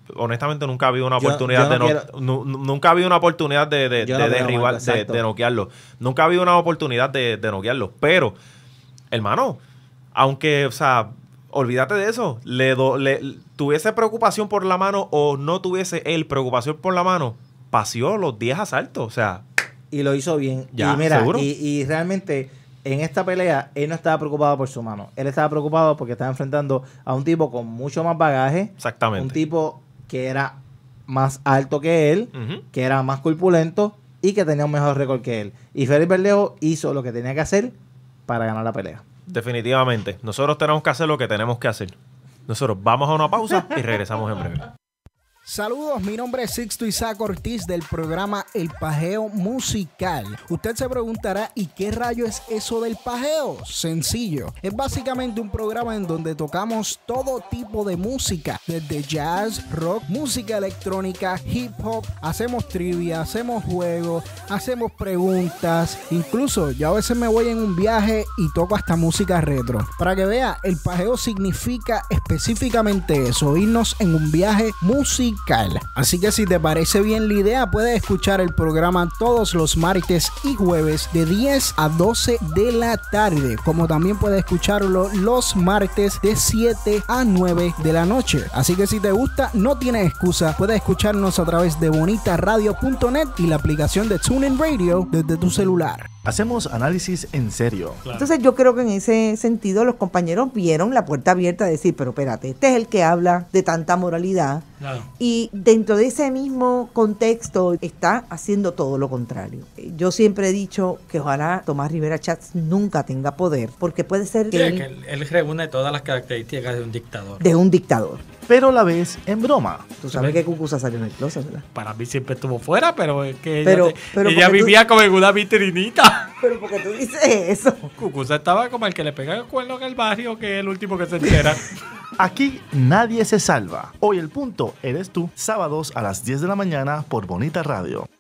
honestamente nunca ha habido una Yo- oportunidad yo de no no, quiero- nu- nu- nunca ha habido una oportunidad de, de, Yo de no creo, derribar, Marco, de, exacto. de noquearlo. Nunca ha habido una oportunidad de, de noquearlo. Pero, hermano, aunque, o sea, olvídate de eso. Le, do, le tuviese preocupación por la mano o no tuviese él preocupación por la mano, paseó los diez asaltos. O sea, Y lo hizo bien. Ya, y mira, seguro. y, y realmente en esta pelea él no estaba preocupado por su mano. Él estaba preocupado porque estaba enfrentando a un tipo con mucho más bagaje. exactamente. Un tipo que era más alto que él, Ujú. que era más corpulento y que tenía un mejor récord que él. Y Félix Verdejo hizo lo que tenía que hacer para ganar la pelea. Definitivamente. Nosotros tenemos que hacer lo que tenemos que hacer. Nosotros vamos a una pausa y regresamos en breve. Saludos, mi nombre es Sixto Isaac Ortiz del programa El Pajeo Musical. Usted se preguntará, ¿y qué rayo es eso del pajeo? Sencillo, es básicamente un programa en donde tocamos todo tipo de música, desde jazz, rock, música electrónica, hip hop, hacemos trivia, hacemos juegos, hacemos preguntas, incluso yo a veces me voy en un viaje y toco hasta música retro. Para que vea, el pajeo significa específicamente eso, irnos en un viaje musical. Así que si te parece bien la idea, puedes escuchar el programa todos los martes y jueves de diez a doce de la tarde, como también puedes escucharlo los martes de siete a nueve de la noche. Así que si te gusta, no tienes excusa, puedes escucharnos a través de bonita radio punto net y la aplicación de TuneIn Radio desde tu celular. Hacemos análisis en serio. Entonces yo creo que en ese sentido los compañeros vieron la puerta abierta de decir, pero espérate, este es el que habla de tanta moralidad Claro. y dentro de ese mismo contexto está haciendo todo lo contrario. Yo siempre he dicho que ojalá Tomás Rivera Chats nunca tenga poder, porque puede ser Sí, que es él que él, él reúne todas las características de un dictador. de un dictador. Pero a la vez en broma. Tú sabes que Cucuza salió en el closet, ¿verdad? Para mí siempre estuvo fuera, pero es que Pero- ella, te- pero ella porque tú- vivía como en una vitrinita. Pero porque tú dices eso. Cucuza estaba como el que le pega el cuerno en el barrio, que es el último que se entera. Aquí nadie se salva. Hoy el punto eres tú. Sábados a las diez de la mañana por Bonita Radio.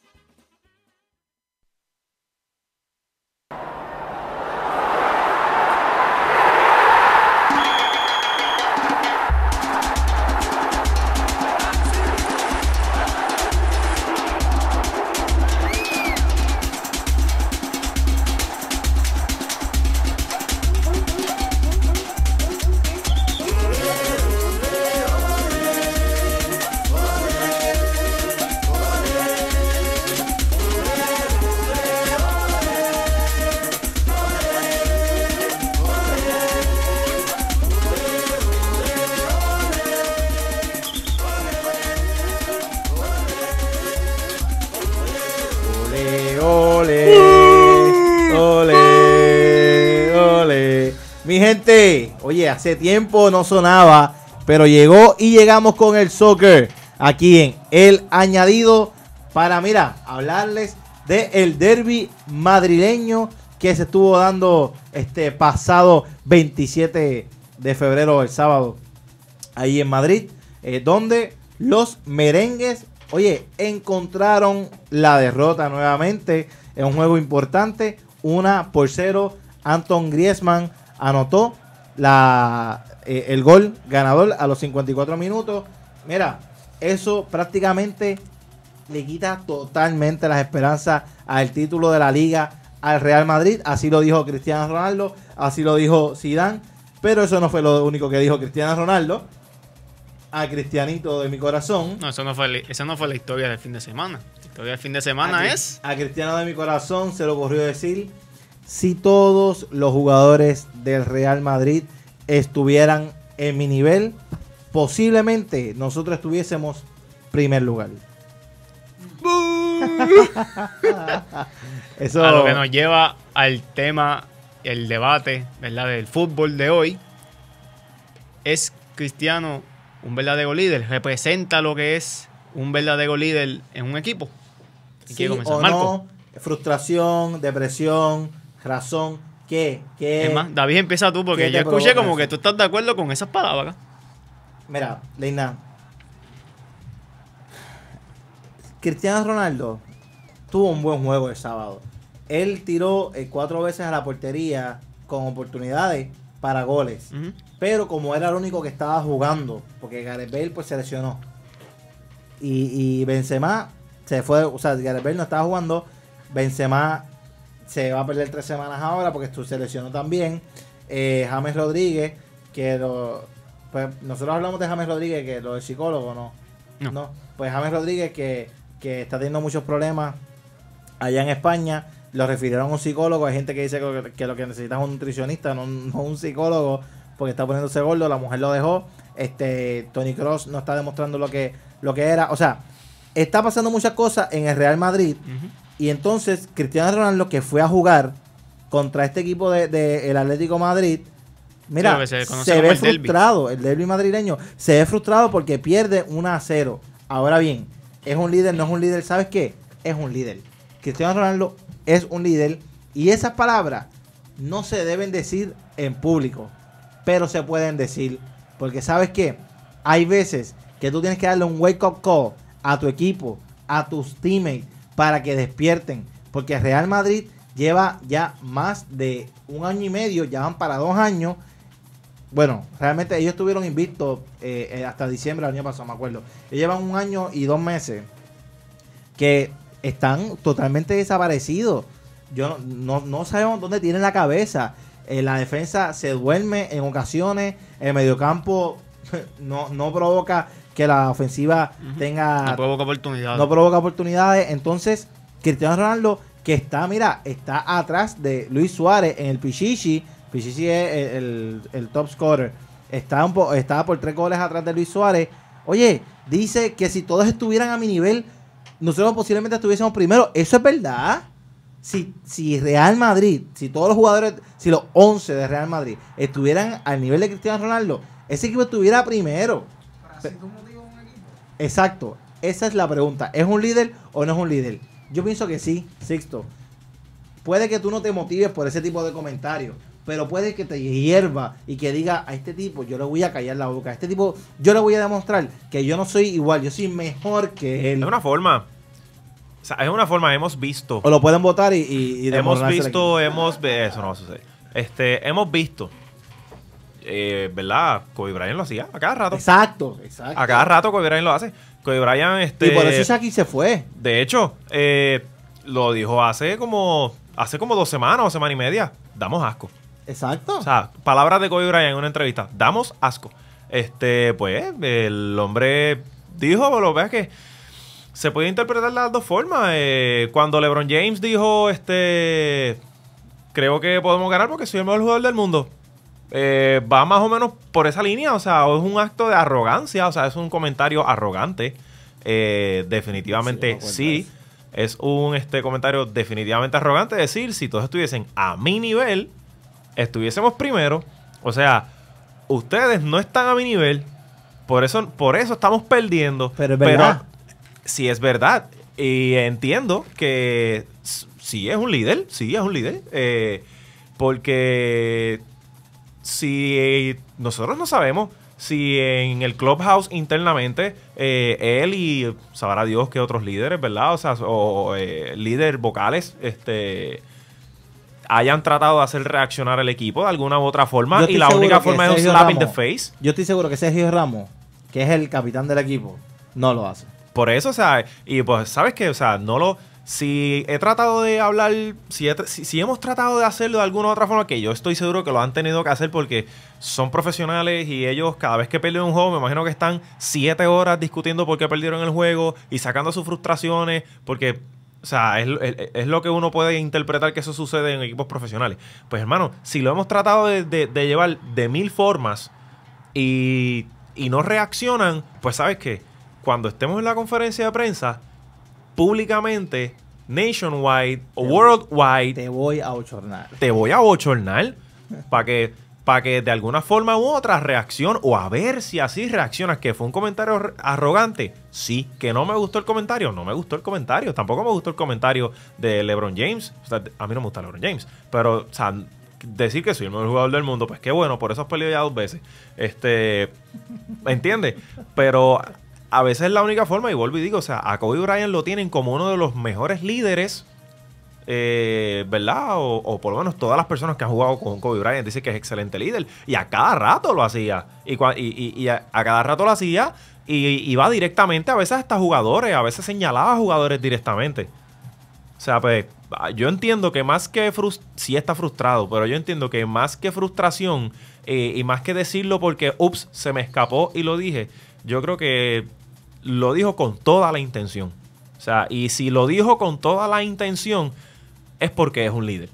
Ole, ole, ole, ole. Mi gente, oye, hace tiempo no sonaba, pero llegó y llegamos con el soccer aquí en El Añadido para, mira, hablarles de el derbi madrileño que se estuvo dando este pasado veintisiete de febrero, el sábado, ahí en Madrid, eh, donde los merengues, oye, encontraron la derrota nuevamente en un juego importante, una por cero. Anton Griezmann anotó la, eh, el gol ganador a los cincuenta y cuatro minutos. Mira, eso prácticamente le quita totalmente las esperanzas al título de la liga al Real Madrid. Así lo dijo Cristiano Ronaldo, así lo dijo Zidane, pero eso no fue lo único que dijo Cristiano Ronaldo. A Cristianito de mi corazón. No, eso no fue, esa no fue la historia del fin de semana. La historia del fin de semana a, es... A Cristiano de mi corazón se le ocurrió decir, si todos los jugadores del Real Madrid estuvieran en mi nivel, posiblemente nosotros estuviésemos primer lugar. Eso... A lo que nos lleva al tema, el debate, ¿verdad?, del fútbol de hoy. ¿Es Cristiano un verdadero líder? ¿Representa lo que es un verdadero líder en un equipo? ¿Y Sí comenzar, o Marco? no, frustración, depresión, razón, ¿qué? ¿Qué? Es más, David, empieza tú, porque ¿qué yo te escuché provoca como eso? que tú estás de acuerdo con esas palabras. Mira, Leina, Cristiano Ronaldo tuvo un buen juego el sábado. Él tiró eh, cuatro veces a la portería con oportunidades para goles. Uh-huh. Pero como era el único que estaba jugando, porque Gareth Bale pues se lesionó. y, y Benzema se fue, o sea, Gareth Bale no estaba jugando, Benzema se va a perder tres semanas ahora porque se lesionó también. Eh, James Rodríguez, que lo, pues nosotros hablamos de James Rodríguez, que lo del psicólogo, ¿no? No. no. Pues James Rodríguez, que, que está teniendo muchos problemas allá en España, lo refirieron a un psicólogo. Hay gente que dice que, que lo que necesita es un nutricionista, no, no un psicólogo, porque está poniéndose gordo, la mujer lo dejó. Este Toni Kroos no está demostrando lo que, lo que era. O sea, está pasando muchas cosas en el Real Madrid. Uh-huh. Y entonces Cristiano Ronaldo, que fue a jugar contra este equipo de, de el Atlético Madrid, mira, sí, se, se ve el frustrado, derby. el derbi madrileño, se ve frustrado porque pierde uno a cero. Ahora bien, ¿es un líder? ¿No es un líder? ¿Sabes qué? Es un líder. Cristiano Ronaldo es un líder y esas palabras no se deben decir en público, pero se pueden decir, porque ¿sabes qué? Hay veces que tú tienes que darle un wake up call a tu equipo, a tus teammates, para que despierten, porque Real Madrid lleva ya más de un año y medio, ya van para dos años. Bueno, realmente ellos estuvieron invictos eh, hasta diciembre del año pasado, me acuerdo. Ellos llevan un año y dos meses que están totalmente desaparecidos. Yo no, no, no sabemos dónde tienen la cabeza. Eh, la defensa se duerme en ocasiones, el mediocampo no, no provoca que la ofensiva uh-huh. tenga... No provoca oportunidades. No provoca oportunidades. Entonces, Cristiano Ronaldo, que está, mira, está atrás de Luis Suárez en el Pichichi. Pichichi es el, el, el top scorer. Está, un po, está por tres goles atrás de Luis Suárez. Oye, dice que si todos estuvieran a mi nivel, nosotros posiblemente estuviésemos primero. Eso es verdad. Si, si Real Madrid, si todos los jugadores, si los once de Real Madrid estuvieran al nivel de Cristiano Ronaldo, ese equipo estuviera primero. Así como digo un equipo. Exacto. Esa es la pregunta. ¿Es un líder o no es un líder? Yo pienso que sí, Sixto. Puede que tú no te motives por ese tipo de comentarios, pero puede que te hierva y que diga, a este tipo yo le voy a callar la boca. A este tipo yo le voy a demostrar que yo no soy igual, yo soy mejor que él. Es una forma. O sea, es una forma, hemos visto. O lo pueden votar y, y, y hemos visto, hemos eso no va a suceder. Este, hemos visto, eh, ¿verdad? Kobe Bryant lo hacía a cada rato. Exacto, exacto. A cada rato Kobe Bryant lo hace. Kobe Bryant, este. Y por eso Shaqiri se fue. De hecho, eh, lo dijo hace como, hace como dos semanas o semana y media. Damos asco. Exacto. O sea, palabras de Kobe Bryant en una entrevista. Damos asco. Este, pues, el hombre dijo, lo ves que se puede interpretar de las dos formas. Eh, cuando LeBron James dijo, este, creo que podemos ganar porque soy el mejor jugador del mundo. Eh, va más o menos por esa línea. O sea, es un acto de arrogancia. O sea, es un comentario arrogante. Eh, definitivamente sí. sí es un este comentario definitivamente arrogante. Decir, si todos estuviesen a mi nivel, estuviésemos primero. O sea, ustedes no están a mi nivel. Por eso, por eso estamos perdiendo. Pero es verdad. Pero, sí es verdad. Y entiendo que sí es un líder. Sí es un líder. Eh, porque si nosotros no sabemos si en el clubhouse internamente eh, él y sabrá Dios que otros líderes, ¿verdad? O sea, o eh, líderes vocales, este, hayan tratado de hacer reaccionar al equipo de alguna u otra forma. Y la única forma es un slap in the face. Yo estoy seguro que Sergio Ramos, que es el capitán del equipo, no lo hace. Por eso, o sea, y pues, ¿sabes qué? O sea, no lo... Si he tratado de hablar, si, he, si, si hemos tratado de hacerlo de alguna u otra forma, que yo estoy seguro que lo han tenido que hacer porque son profesionales y ellos cada vez que pierden un juego, me imagino que están siete horas discutiendo por qué perdieron el juego y sacando sus frustraciones, porque, o sea, es, es, es lo que uno puede interpretar que eso sucede en equipos profesionales. Pues, hermano, si lo hemos tratado de, de, de llevar de mil formas y, y no reaccionan, pues, ¿sabes qué? Cuando estemos en la conferencia de prensa, públicamente, nationwide o worldwide, te voy a bochornar. Te voy a bochornar para que, para que de alguna forma u otra reacción, o a ver si así reaccionas, que fue un comentario arrogante. Sí, que no me gustó el comentario, no me gustó el comentario. Tampoco me gustó el comentario de LeBron James. O sea, a mí no me gusta LeBron James, pero, o sea, decir que soy el mejor jugador del mundo, pues qué bueno, por eso has peleado ya dos veces. Este, ¿me entiendes? Pero a veces es la única forma, y vuelvo y digo, o sea, a Kobe Bryant lo tienen como uno de los mejores líderes eh, ¿verdad? O, o por lo menos todas las personas que han jugado con Kobe Bryant dicen que es excelente líder. Y a cada rato lo hacía. Y, cua- y, y, y a, a cada rato lo hacía y iba directamente, a veces hasta jugadores, a veces señalaba a jugadores directamente. O sea, pues yo entiendo que más que frust- sí está frustrado, pero yo entiendo que más que frustración eh, y más que decirlo porque, ups, se me escapó y lo dije, yo creo que lo dijo con toda la intención. O sea, y si lo dijo con toda la intención, es porque es un líder.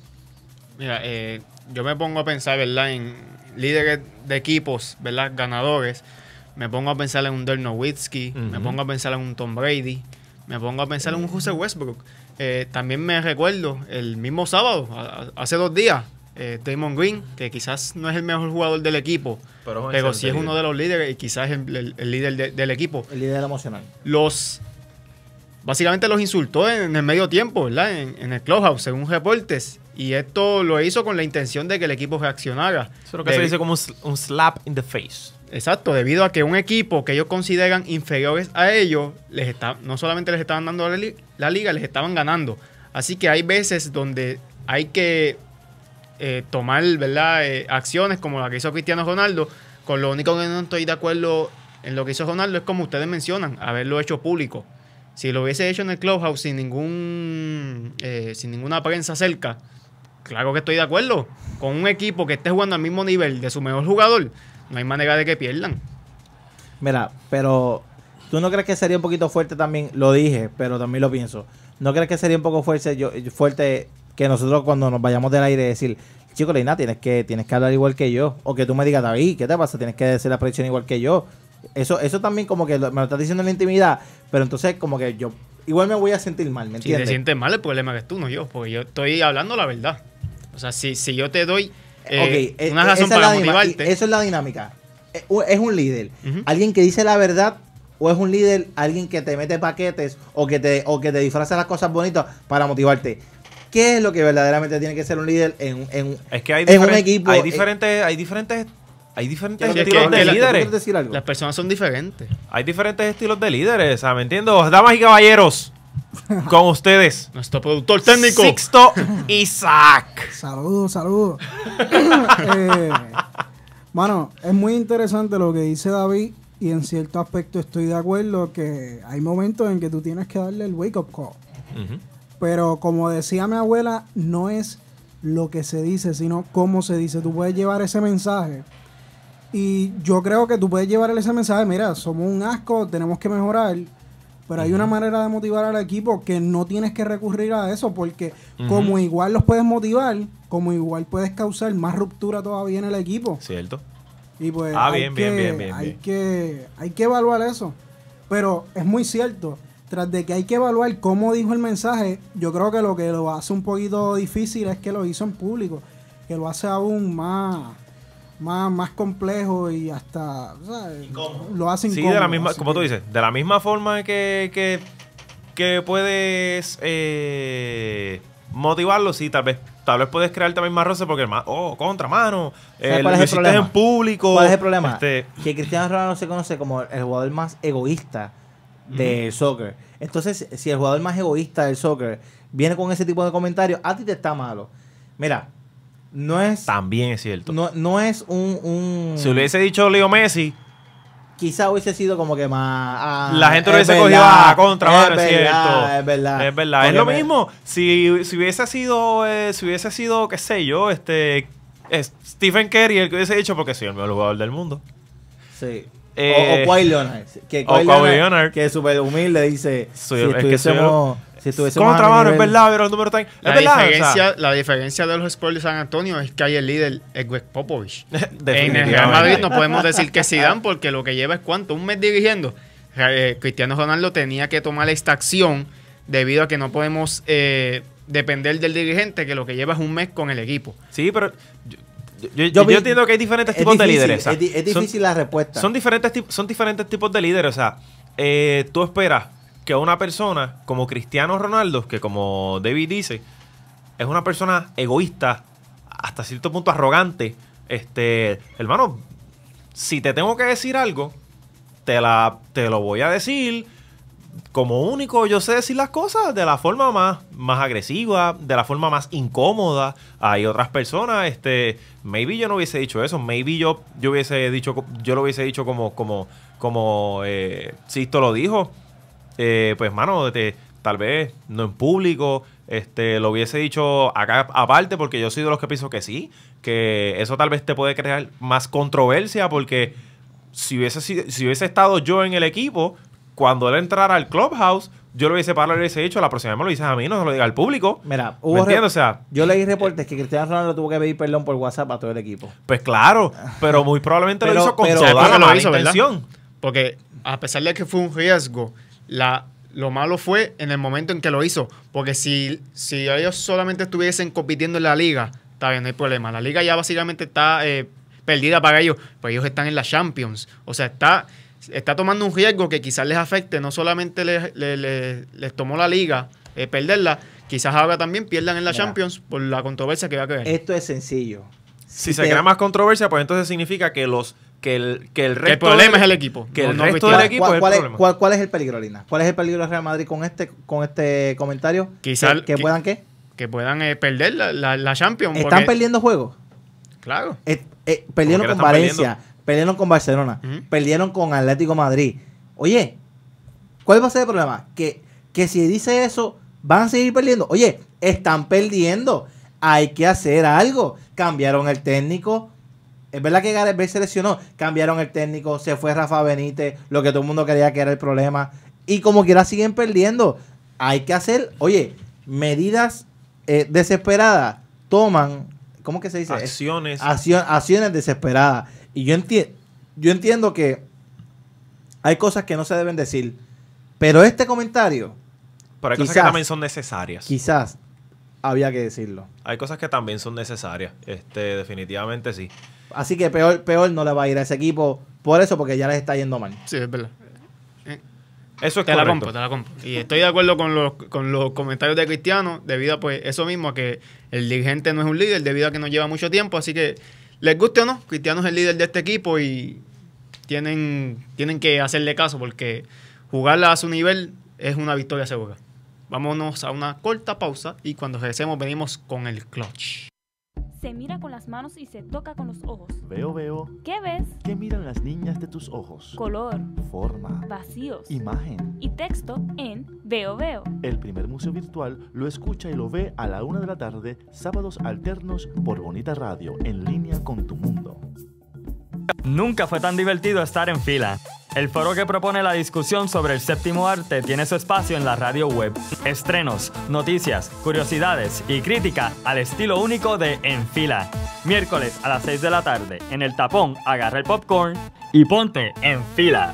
Mira, eh, yo me pongo a pensar, ¿verdad? En líderes de equipos, ¿verdad? Ganadores. Me pongo a pensar en un Dirk Nowitzki, uh-huh. me pongo a pensar en un Tom Brady, me pongo a pensar en un Russell Westbrook. Eh, también me recuerdo el mismo sábado, a, a, hace dos días, eh, Draymond Green, que quizás no es el mejor jugador del equipo, pero, pero sí es líder. Uno de los líderes y quizás el, el, el líder de, del equipo. El líder emocional. Los Básicamente los insultó en, en el medio tiempo, ¿verdad? En, en el clubhouse, según reportes. Y esto lo hizo con la intención de que el equipo reaccionara. Eso es lo que de, se dice como un, un slap in the face. Exacto, debido a que un equipo que ellos consideran inferiores a ellos, les está, no solamente les estaban dando la, li la liga, les estaban ganando. Así que hay veces donde hay que eh, tomar, ¿verdad? Eh, acciones como la que hizo Cristiano Ronaldo. Con lo único que no estoy de acuerdo en lo que hizo Ronaldo es como ustedes mencionan, haberlo hecho público. Si lo hubiese hecho en el clubhouse sin ningún eh, sin ninguna prensa cerca, claro que estoy de acuerdo. Con un equipo que esté jugando al mismo nivel de su mejor jugador, no hay manera de que pierdan. Mira, pero ¿tú no crees que sería un poquito fuerte también? Lo dije, pero también lo pienso. ¿No crees que sería un poco fuerte, yo, fuerte que nosotros cuando nos vayamos del aire decir, chico, Leina, tienes que, tienes que hablar igual que yo? O que tú me digas, David, ¿qué te pasa? Tienes que hacer la predicción igual que yo. Eso, eso también como que lo, me lo estás diciendo en la intimidad, pero entonces como que yo igual me voy a sentir mal, ¿me entiendes? Si te sientes mal, el problema que es tú, no yo, porque yo estoy hablando la verdad. O sea, si, si yo te doy eh, okay, una razón para motivarte. Eso es la dinámica. Es un líder. Uh-huh. Alguien que dice la verdad, o es un líder alguien que te mete paquetes o que te, o que te disfraza las cosas bonitas para motivarte. ¿Qué es lo que verdaderamente tiene que ser un líder en, en, es que hay en un equipo? Hay diferentes, hay diferentes Hay diferentes sí, estilos es que, de es que líderes. Decir algo? Las personas son diferentes. Hay diferentes estilos de líderes, ¿me entiendo? Damas y caballeros, con ustedes, nuestro productor técnico, Sixto Isaac. Saludos, saludos. eh, mano, es muy interesante lo que dice David y en cierto aspecto estoy de acuerdo que hay momentos en que tú tienes que darle el wake-up call. Uh-huh. Pero como decía mi abuela, no es lo que se dice, sino cómo se dice. Tú puedes llevar ese mensaje. Y yo creo que tú puedes llevar ese mensaje, mira, somos un asco, tenemos que mejorar, pero uh-huh. hay una manera de motivar al equipo que no tienes que recurrir a eso, porque uh-huh. como igual los puedes motivar, como igual puedes causar más ruptura todavía en el equipo. Cierto. Y pues ah, hay, bien, que, bien, bien, bien, hay, bien. Que, hay que evaluar eso. Pero es muy cierto, tras de que hay que evaluar cómo dijo el mensaje, yo creo que lo que lo hace un poquito difícil es que lo hizo en público, que lo hace aún más... Más, más complejo y hasta ¿sabes? Lo hacen sí, de la misma, como que... tú dices, de la misma forma que, que, que puedes eh, motivarlo, sí, tal vez tal vez puedes crear también más roce porque, oh, contra mano, eh, lo hiciste en público. ¿Cuál es el problema? Este... Que Cristiano Ronaldo se conoce como el jugador más egoísta del uh-huh. soccer. Entonces, si el jugador más egoísta del soccer viene con ese tipo de comentarios, a ti te está malo. Mira, no es... También es cierto. No, no es un, un... Si hubiese dicho Leo Messi... Quizá hubiese sido como que más... Ah, la gente lo hubiese cogido a contra, es, mano, es cierto. Es verdad. Es verdad. Es lo me... mismo. Si, si hubiese sido, eh, si hubiese sido, qué sé yo, este... Es Stephen Curry el que hubiese dicho porque soy el mejor jugador del mundo. Sí. Eh, o, o Kawhi Leonard. Que Kawhi Leonard, Leonard, que es súper humilde, dice... Soy, si es que soy el... Si contra mano, es verdad, pero el número está ahí. La, es verdad, diferencia, o sea, la diferencia de los Spurs de San Antonio es que hay el líder, es Greg Popovich. En el Real Madrid no podemos decir que Zidane, porque lo que lleva es cuánto, un mes dirigiendo. Eh, Cristiano Ronaldo tenía que tomar esta acción debido a que no podemos eh, depender del dirigente, que lo que lleva es un mes con el equipo. Sí, pero yo, yo, yo, yo entiendo que hay diferentes tipos difícil, de líderes. O sea, es, es difícil son, la respuesta. Son diferentes, son diferentes tipos de líderes. O sea, eh, tú esperas que una persona como Cristiano Ronaldo, que como David dice, es una persona egoísta, hasta cierto punto arrogante, este, hermano, si te tengo que decir algo, te, la, te lo voy a decir como único yo sé decir las cosas de la forma más, más agresiva, de la forma más incómoda. Hay otras personas, este, maybe yo no hubiese dicho eso, maybe yo, yo hubiese dicho, yo lo hubiese dicho como, como, como eh, Sisto lo dijo, eh, pues mano, te, tal vez no en público, este, lo hubiese dicho acá aparte, porque yo soy de los que pienso que sí, que eso tal vez te puede crear más controversia, porque si hubiese, si hubiese estado yo en el equipo, cuando él entrara al clubhouse, yo lo hubiese parado y le hubiese dicho, la próxima vez me lo dices a mí, no se lo diga al público. Mira, hubo ¿me entiendes? O sea, yo leí reportes que Cristiano Ronaldo tuvo que pedir perdón por WhatsApp a todo el equipo. Pues claro, pero muy probablemente pero, lo hizo con pero, toda la lo mala hizo, intención. ¿verdad? Porque a pesar de que fue un riesgo, la, lo malo fue en el momento en que lo hizo. Porque si, si ellos solamente estuviesen compitiendo en la liga, está bien, no hay problema. La liga ya básicamente está eh, perdida para ellos, pues ellos están en la Champions. O sea, está... está tomando un riesgo que quizás les afecte, no solamente les, les, les, les tomó la liga eh, perderla, quizás ahora también pierdan en la Mira, Champions por la controversia que va a crear. Esto es sencillo. Si, si se te... crea más controversia, pues entonces significa que los que el, que el resto que el problema del, es el equipo. Que no, el no resto del equipo ¿Cuál, es el cuál problema. Es, cuál, ¿Cuál es el peligro, Lina? ¿Cuál es el peligro de Real Madrid con este, con este comentario? Quizás ¿Que, que, que puedan qué? Que puedan eh, perder la, la, la Champions. ¿Están porque... perdiendo juegos? Claro. Eh, eh, perdieron con Valencia, perdiendo? perdieron con Barcelona, uh-huh. perdieron con Atlético Madrid. Oye, ¿cuál va a ser el problema? Que, que si dice eso, van a seguir perdiendo. Oye, están perdiendo. Hay que hacer algo. Cambiaron el técnico. Es verdad que Gareth Bale se lesionó. Cambiaron el técnico. Se fue Rafa Benítez. Lo que todo el mundo creía que era el problema. Y como quiera siguen perdiendo. Hay que hacer, oye, medidas eh, desesperadas. Toman, ¿cómo que se dice? Acciones. Acción, acciones desesperadas. Y yo, enti- yo entiendo que hay cosas que no se deben decir. Pero este comentario... Pero hay quizás, cosas que también son necesarias. Quizás había que decirlo. Hay cosas que también son necesarias. Este, definitivamente sí. Así que peor, peor no le va a ir a ese equipo por eso, porque ya les está yendo mal. Sí, es verdad. Eh, eso es te correcto. la compro, te la compro. Y estoy de acuerdo con los, con los comentarios de Cristiano, debido a pues eso mismo, a que el dirigente no es un líder, debido a que no lleva mucho tiempo. Así que, les guste o no, Cristiano es el líder de este equipo y tienen, tienen que hacerle caso, porque jugarla a su nivel es una victoria segura. Vámonos a una corta pausa y cuando regresemos venimos con el clutch. Se mira con las manos y se toca con los ojos. Veo, veo. ¿Qué ves? ¿Qué miran las niñas de tus ojos? Color, forma, vacíos, imagen y texto en Veo, veo. El primer museo virtual lo escucha y lo ve a la una de la tarde, sábados alternos por Bonita Radio, en línea con tu mundo. Nunca fue tan divertido estar en fila. El foro que propone la discusión sobre el séptimo arte tiene su espacio en la radio web. Estrenos, noticias, curiosidades y crítica al estilo único de En Fila. Miércoles a las seis de la tarde, en El Tapón, agarra el popcorn y ponte en fila.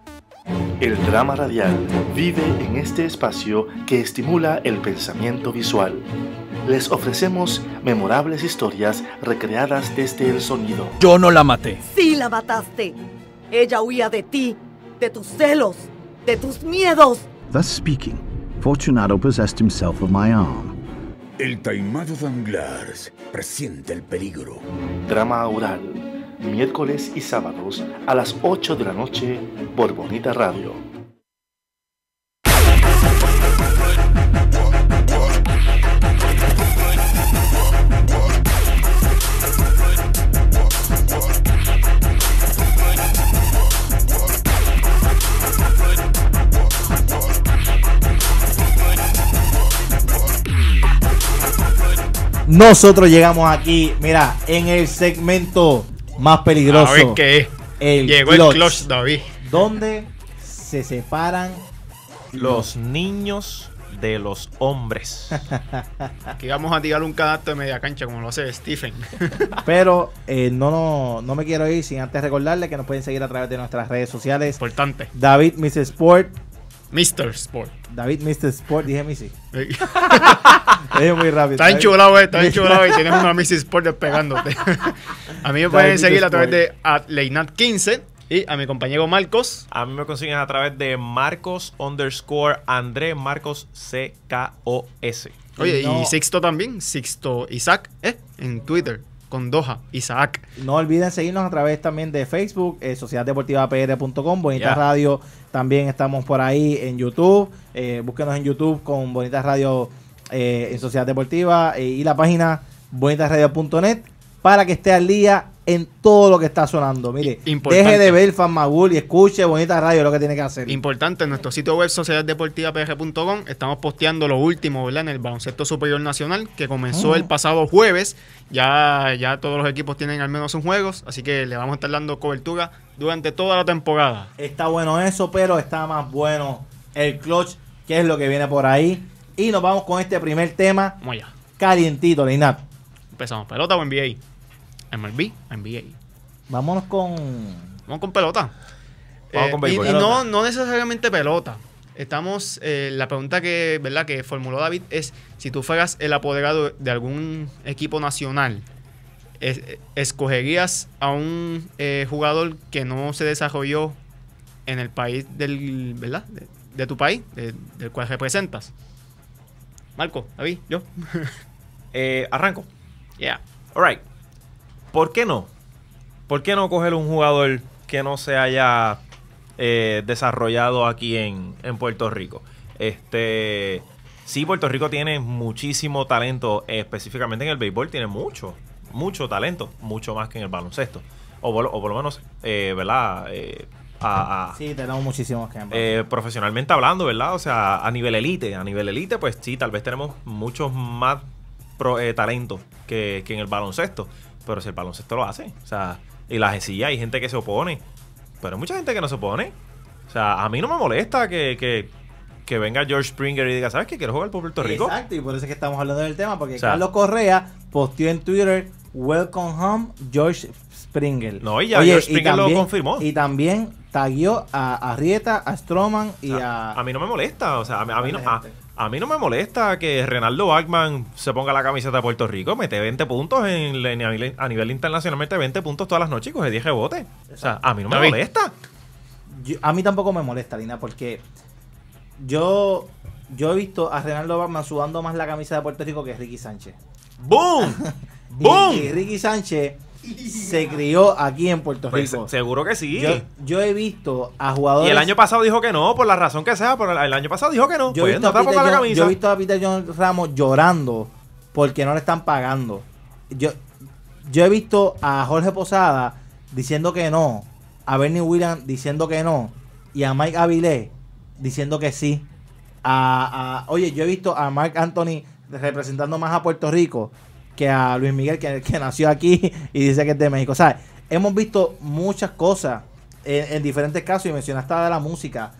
El drama radial vive en este espacio que estimula el pensamiento visual. Les ofrecemos memorables historias recreadas desde el sonido. Yo no la maté. Sí la mataste. Ella huía de ti, de tus celos, de tus miedos. Thus speaking, Fortunato possessed himself of my arm. El taimado Danglars presiente el peligro. Drama oral, miércoles y sábados a las ocho de la noche por Bonita Radio. Nosotros llegamos aquí, mira, en el segmento más peligroso. A ver qué el llegó clutch, el clutch, David. Donde se separan los niños de los hombres. Aquí vamos a tirar un canasto de media cancha como lo hace Stephen. Pero eh, no, no, no me quiero ir sin antes recordarles que nos pueden seguir a través de nuestras redes sociales. Importante. David mister Sport. mister Sport. David mister Sport, dije Missy. Es muy rápido. Está enchulado, eh, está enchulado y tienes una Missy Sport despegándote. A mí me pueden seguir a través de Leinat quince y a mi compañero Marcos. A mí me consiguen a través de Marcos underscore André Marcos C K O S. Oye, no. y Sixto también, Sixto Isaac, ¿eh? En Twitter. con Doha, Isaac. No olviden seguirnos a través también de Facebook, eh, sociedad deportiva p r punto com, Bonita Yeah. Radio, también estamos por ahí en YouTube, eh, búsquenos en YouTube con Bonita Radio eh, en Sociedad Deportiva eh, y la página bonita radio punto net para que esté al día en todo lo que está sonando. Mire, Importante. deje de ver Fanmagul y escuche Bonita Radio, lo que tiene que hacer. Importante, en nuestro sitio web sociedad deportiva p r punto com estamos posteando lo último, ¿verdad? En el baloncesto superior nacional que comenzó Oh. el pasado jueves. Ya, ya todos los equipos tienen al menos sus juegos, así que le vamos a estar dando cobertura durante toda la temporada. Está bueno eso, pero está más bueno el clutch, que es lo que viene por ahí. Y nos vamos con este primer tema. Vamos allá. Calientito, Leinat. Empezamos, ¿pelota o N B A? M L B, N B A. Vámonos con... Vamos con pelota. Vamos Eh, con y béisbol. y no, no necesariamente pelota. Estamos, eh, la pregunta que, ¿verdad? que formuló David es si tú fueras el apoderado de algún equipo nacional, es- ¿escogerías a un eh, jugador que no se desarrolló en el país del, ¿verdad? De, de tu país, de- del cual representas? Marco, David, yo. Eh, arranco. Yeah. All right. ¿Por qué no? ¿Por qué no coger un jugador que no se haya eh, desarrollado aquí en, en Puerto Rico? Este, sí, Puerto Rico tiene muchísimo talento, eh, específicamente en el béisbol tiene mucho, mucho talento, mucho más que en el baloncesto. O por, o por lo menos, eh, ¿verdad? Eh, a, a- Sí, tenemos muchísimos que eh, profesionalmente hablando, ¿verdad? O sea, a nivel elite, a nivel elite, pues sí, tal vez tenemos muchos más pro, eh, talento que, que en el baloncesto. Pero si el baloncesto lo hace, o sea, y la G C I hay gente que se opone, pero hay mucha gente que no se opone. O sea, a mí no me molesta que, que, que venga George Springer y diga, ¿sabes qué? Quiero jugar por Puerto Rico. Exacto, y por eso es que estamos hablando del tema, porque O sea, Carlos Correa posteó en Twitter, Welcome Home, George Springer. No, y ya George Springer lo confirmó. Y también tagueó a Arrieta, a Stroman y O sea, a... a mí no me molesta, o sea, a mí, a mí no, a, gente. a mí no me molesta que Renaldo Bachman se ponga la camiseta de Puerto Rico, mete veinte puntos en, en- a nivel- a nivel internacional, mete veinte puntos todas las noches y coge diez rebotes. O sea, a mí no me David. molesta. Yo- a mí tampoco me molesta, Lina, porque yo, yo he visto a Renaldo Bachman sudando más la camisa de Puerto Rico que Ricky Sánchez. ¡Boom! Y- ¡Boom! Y, Ricky Sánchez se crió aquí en Puerto Pues, Rico. seguro que sí. Yo, yo he visto a jugadores... Y el año pasado dijo que no, por la razón que sea, pero el, el año pasado dijo que no. Yo he, Pues visto no te a Peter pongas la John- camisa. yo he visto a Peter John Ramos llorando porque no le están pagando. Yo, yo he visto a Jorge Posada diciendo que no, a Bernie Williams diciendo que no, y a Mike Avilés diciendo que sí. A, a- oye, yo he visto a Mark Anthony representando más a Puerto Rico que a Luis Miguel, que, que nació aquí y dice que es de México. O sea, hemos visto muchas cosas en, en diferentes casos, y mencionaste de la música.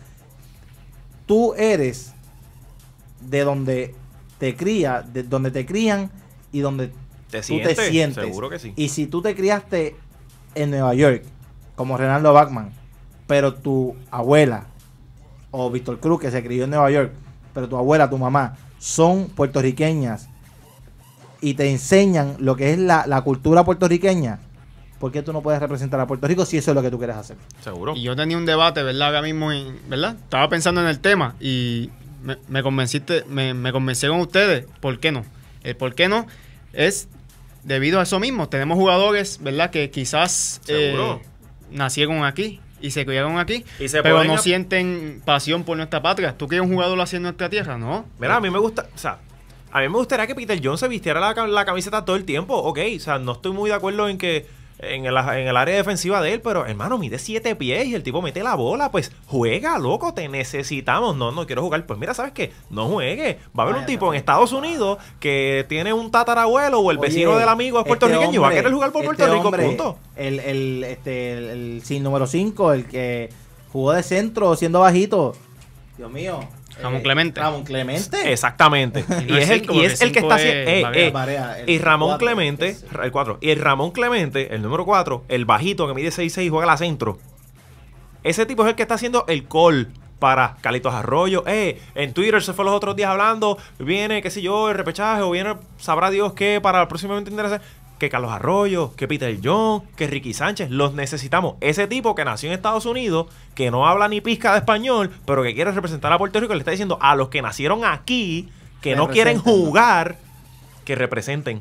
Tú eres de donde te cría, de donde te crían y donde Te tú sientes, te sientes. seguro que sí. Y si tú te criaste en Nueva York, como Renaldo Bachman, pero tu abuela, o Víctor Cruz, que se crió en Nueva York, pero tu abuela, tu mamá, son puertorriqueñas y te enseñan lo que es la, la cultura puertorriqueña, ¿por qué tú no puedes representar a Puerto Rico si eso es lo que tú quieres hacer? Seguro. Y yo tenía un debate, ¿verdad? Ahora mismo, en- ¿verdad? Estaba pensando en el tema y me, me convenciste, me, me convencieron ustedes. ¿Por qué no? El por qué no es debido a eso mismo. Tenemos jugadores, ¿verdad? Que quizás eh, Seguro. nacieron aquí y se criaron aquí, Y se pero pueden no ap- sienten pasión por nuestra patria. ¿Tú quieres un jugador así en nuestra tierra? No. Mira, a mí me gusta, o sea, a mí me gustaría que Peter Jones se vistiera la, ca- la camiseta todo el tiempo, ok, o sea, no estoy muy de acuerdo en que en el, en el área defensiva de él, pero hermano, mide siete pies y el tipo mete la bola, pues juega, loco, te necesitamos. No, no quiero jugar, pues mira, ¿sabes qué? No juegue. Va a haber un tipo en Estados Unidos que tiene un tatarabuelo o el Oye, vecino del amigo es este puertorriqueño y va a hombre- querer jugar por este Puerto Rico, hombre, punto. El, el, este, el, el sin número cinco, el que jugó de centro siendo bajito. Dios mío. Ramón eh, Clemente. Ramón Clemente. Exactamente. Y y no es es el, cinco, y es porque el que cinco está es haciendo. Barea. eh, Barea, el y Ramón cuatro, Clemente, es- el cuatro. Y el Ramón Clemente, el número cuatro, el bajito que mide seis seis y juega la centro. Ese tipo es el que está haciendo el call para Carlitos Arroyo. Eh, en Twitter se fue los otros días hablando. Viene, qué sé yo, el repechaje, o viene, sabrá Dios qué, para próximamente interesar. Que Carlos Arroyo, que Peter John, que Ricky Sánchez, los necesitamos. Ese tipo que nació en Estados Unidos, que no habla ni pizca de español, pero que quiere representar a Puerto Rico, le está diciendo a los que nacieron aquí, que no quieren Representen, ¿no? jugar, que representen.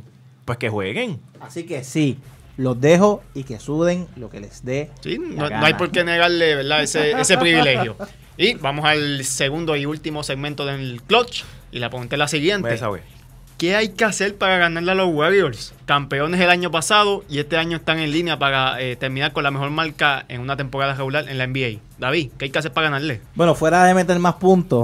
pues que jueguen. Así que sí, los dejo y que suden lo que les dé. Sí, no, no hay por qué negarle, ¿verdad? Ese, ese privilegio. Y vamos al segundo y último segmento del Clutch. Y la pregunta es la siguiente. Esa, ¿Qué hay que hacer para ganarle a los Warriors? Campeones el año pasado y este año están en línea para eh, terminar con la mejor marca en una temporada regular en la N B A. David, ¿qué hay que hacer para ganarle? Bueno, fuera de meter más puntos,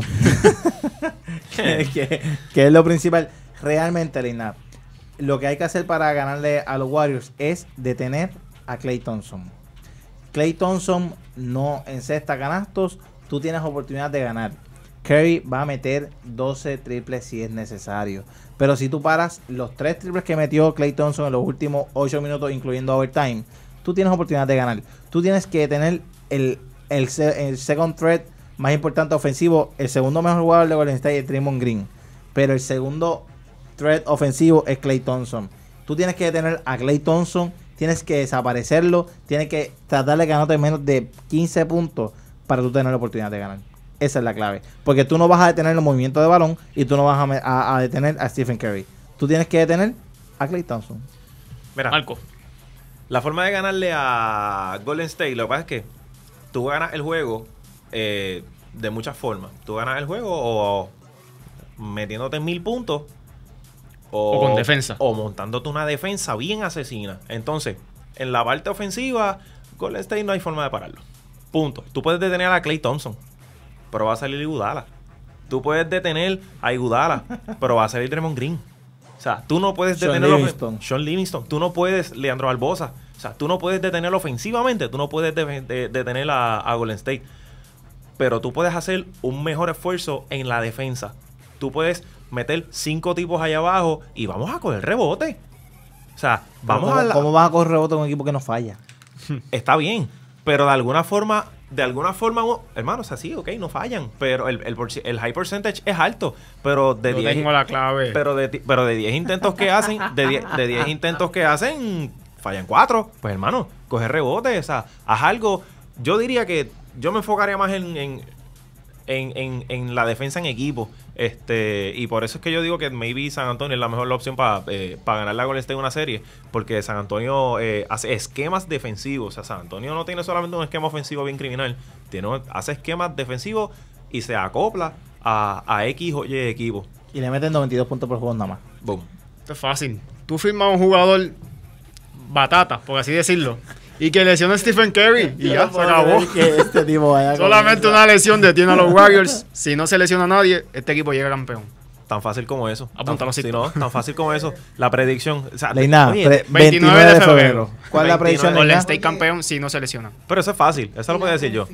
que, que, que es lo principal, realmente, Leinat, lo que hay que hacer para ganarle a los Warriors es detener a Klay Thompson. Klay Thompson no encesta canastos, tú tienes oportunidad de ganar. Curry va a meter doce triples si es necesario. Pero si tú paras los tres triples que metió Klay Thompson en los últimos ocho minutos, incluyendo overtime, tú tienes oportunidad de ganar. Tú tienes que tener el, el, el second threat más importante ofensivo. El segundo mejor jugador de Golden State es Draymond Green. Pero el segundo threat ofensivo es Klay Thompson. Tú tienes que detener a Klay Thompson. Tienes que desaparecerlo. Tienes que tratar de ganarte menos de quince puntos para tú tener la oportunidad de ganar. Esa es la clave. Porque tú no vas a detener el movimiento de balón y tú no vas a, a, a detener a Stephen Curry. Tú tienes que detener a Klay Thompson. Mira, Marco, la forma de ganarle a Golden State, lo que pasa es que tú ganas el juego eh, de muchas formas. Tú ganas el juego o metiéndote mil puntos o, o con defensa. O montándote una defensa bien asesina. Entonces, en la parte ofensiva, Golden State no hay forma de pararlo. Punto. Tú puedes detener a Klay Thompson, pero va a salir Iguodala. Tú puedes detener a Iguodala, pero va a salir Draymond Green. O sea, tú no puedes Sean detenerlo. Livingston. Sean Livingston. Tú no puedes, Leandro Barbosa. O sea, tú no puedes detenerlo ofensivamente. Tú no puedes de, de, detener a, a Golden State. Pero tú puedes hacer un mejor esfuerzo en la defensa. Tú puedes meter cinco tipos allá abajo y vamos a coger rebote. O sea, vamos ¿Cómo, a... La... ¿Cómo vas a coger rebote con un equipo que no falla? Está bien, pero de alguna forma... De alguna forma, hermano, o sea, sí, ok, no fallan, pero el, el, el high percentage es alto, pero de no diez, tengo la clave. Pero de, pero de diez intentos que hacen, de diez, de diez intentos que hacen, fallan cuatro. Pues, hermano, coge rebote, o sea, haz algo. Yo diría que yo me enfocaría más en, en, en, en, en la defensa en equipo. Este, y por eso es que yo digo que maybe San Antonio es la mejor opción para eh, para ganar la Golden State en una serie, porque San Antonio eh, hace esquemas defensivos. O sea, San Antonio no tiene solamente un esquema ofensivo bien criminal, tiene, hace esquemas defensivos y se acopla a, a X o Y equipo. Y le meten noventa y dos puntos por juego nada más. Boom. Esto es fácil. Tú firmas a un jugador batata, por así decirlo, y que lesiona a Stephen Curry y ya, se acabó. Este tipo vaya Solamente una lesión detiene a los Warriors. Si no se lesiona a nadie, este equipo llega campeón. Tan fácil como eso. Apúntalo así. Si no, tan fácil como eso. La predicción. O sea, Leina, oye, pre- veintinueve de febrero. ¿Cuál es la predicción? Golden State campeón si no se lesiona. Pero eso es fácil. Eso lo puedo decir yo.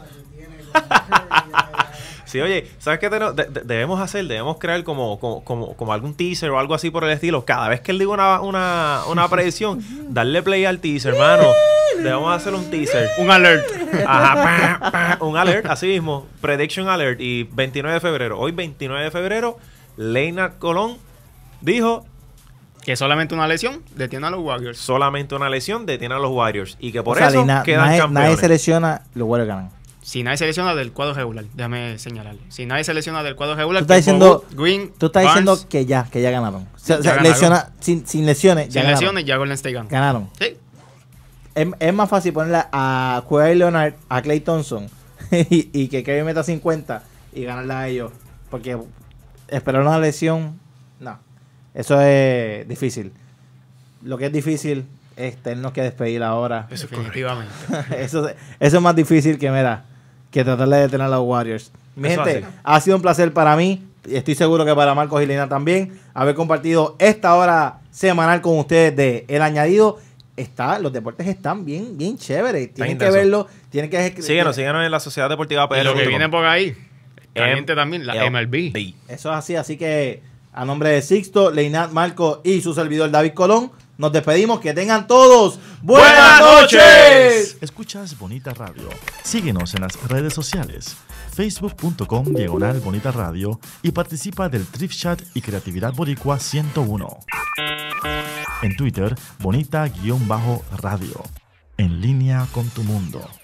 Sí, oye, ¿sabes qué de- de- debemos hacer? Debemos crear como, como, como, como algún teaser o algo así por el estilo. Cada vez que él diga una, una, una predicción, darle play al teaser, hermano. Debemos hacer un teaser. Un alert. Ajá, pa, pa, un alert, así mismo. Prediction alert. Y veintinueve de febrero. Hoy, veintinueve de febrero, Leonard Colón dijo que solamente una lesión detiene a los Warriors. Solamente una lesión detiene a los Warriors. Y que por O sea, eso Leina, quedan nadie, campeones. nadie se lesiona, los Warriors ganan. Si nadie se lesiona del cuadro regular, déjame señalarlo. Si nadie se lesiona del cuadro regular, Tú estás que diciendo, Bogut, Green, tú estás Barnes, diciendo que ya, que ya ganaron. O sea, Ya o sea, ganaron. lesiona, sin, sin lesiones, ya sin ganaron. lesiones ya Golden State ganó. Ganaron. Sí. Es, es más fácil ponerle a Kawhi Leonard, a Klay Thompson y, y que Kevin meta cincuenta y ganarla a ellos. Porque esperar una lesión, no. Eso es difícil. Lo que es difícil es tenernos que despedir ahora. Eso es definitivamente. eso, eso es más difícil que, mira, que tratar de detener a los Warriors. Mi Eso gente, así. ha sido un placer para mí. Y estoy seguro que para Marcos y Lina también. Haber compartido esta hora semanal con ustedes de El Añadido. Está, los deportes están bien, bien chéveres. Tienen que intenso. verlo. Tienen que Síguenos, síguenos en la Sociedad Deportiva P Y R. lo que viene por ahí, caliente M- también, la L- M L B. Eso es así, así que a nombre de Sixto, Leinat, Marco y su servidor David Colón, nos despedimos. Que tengan todos buenas noches. Escuchas Bonita Radio. Síguenos en las redes sociales. facebook punto com diagonal Bonita Radio y participa del Thrift Chat y Creatividad Boricua ciento uno. En Twitter, Bonita-Radio. En línea con tu mundo.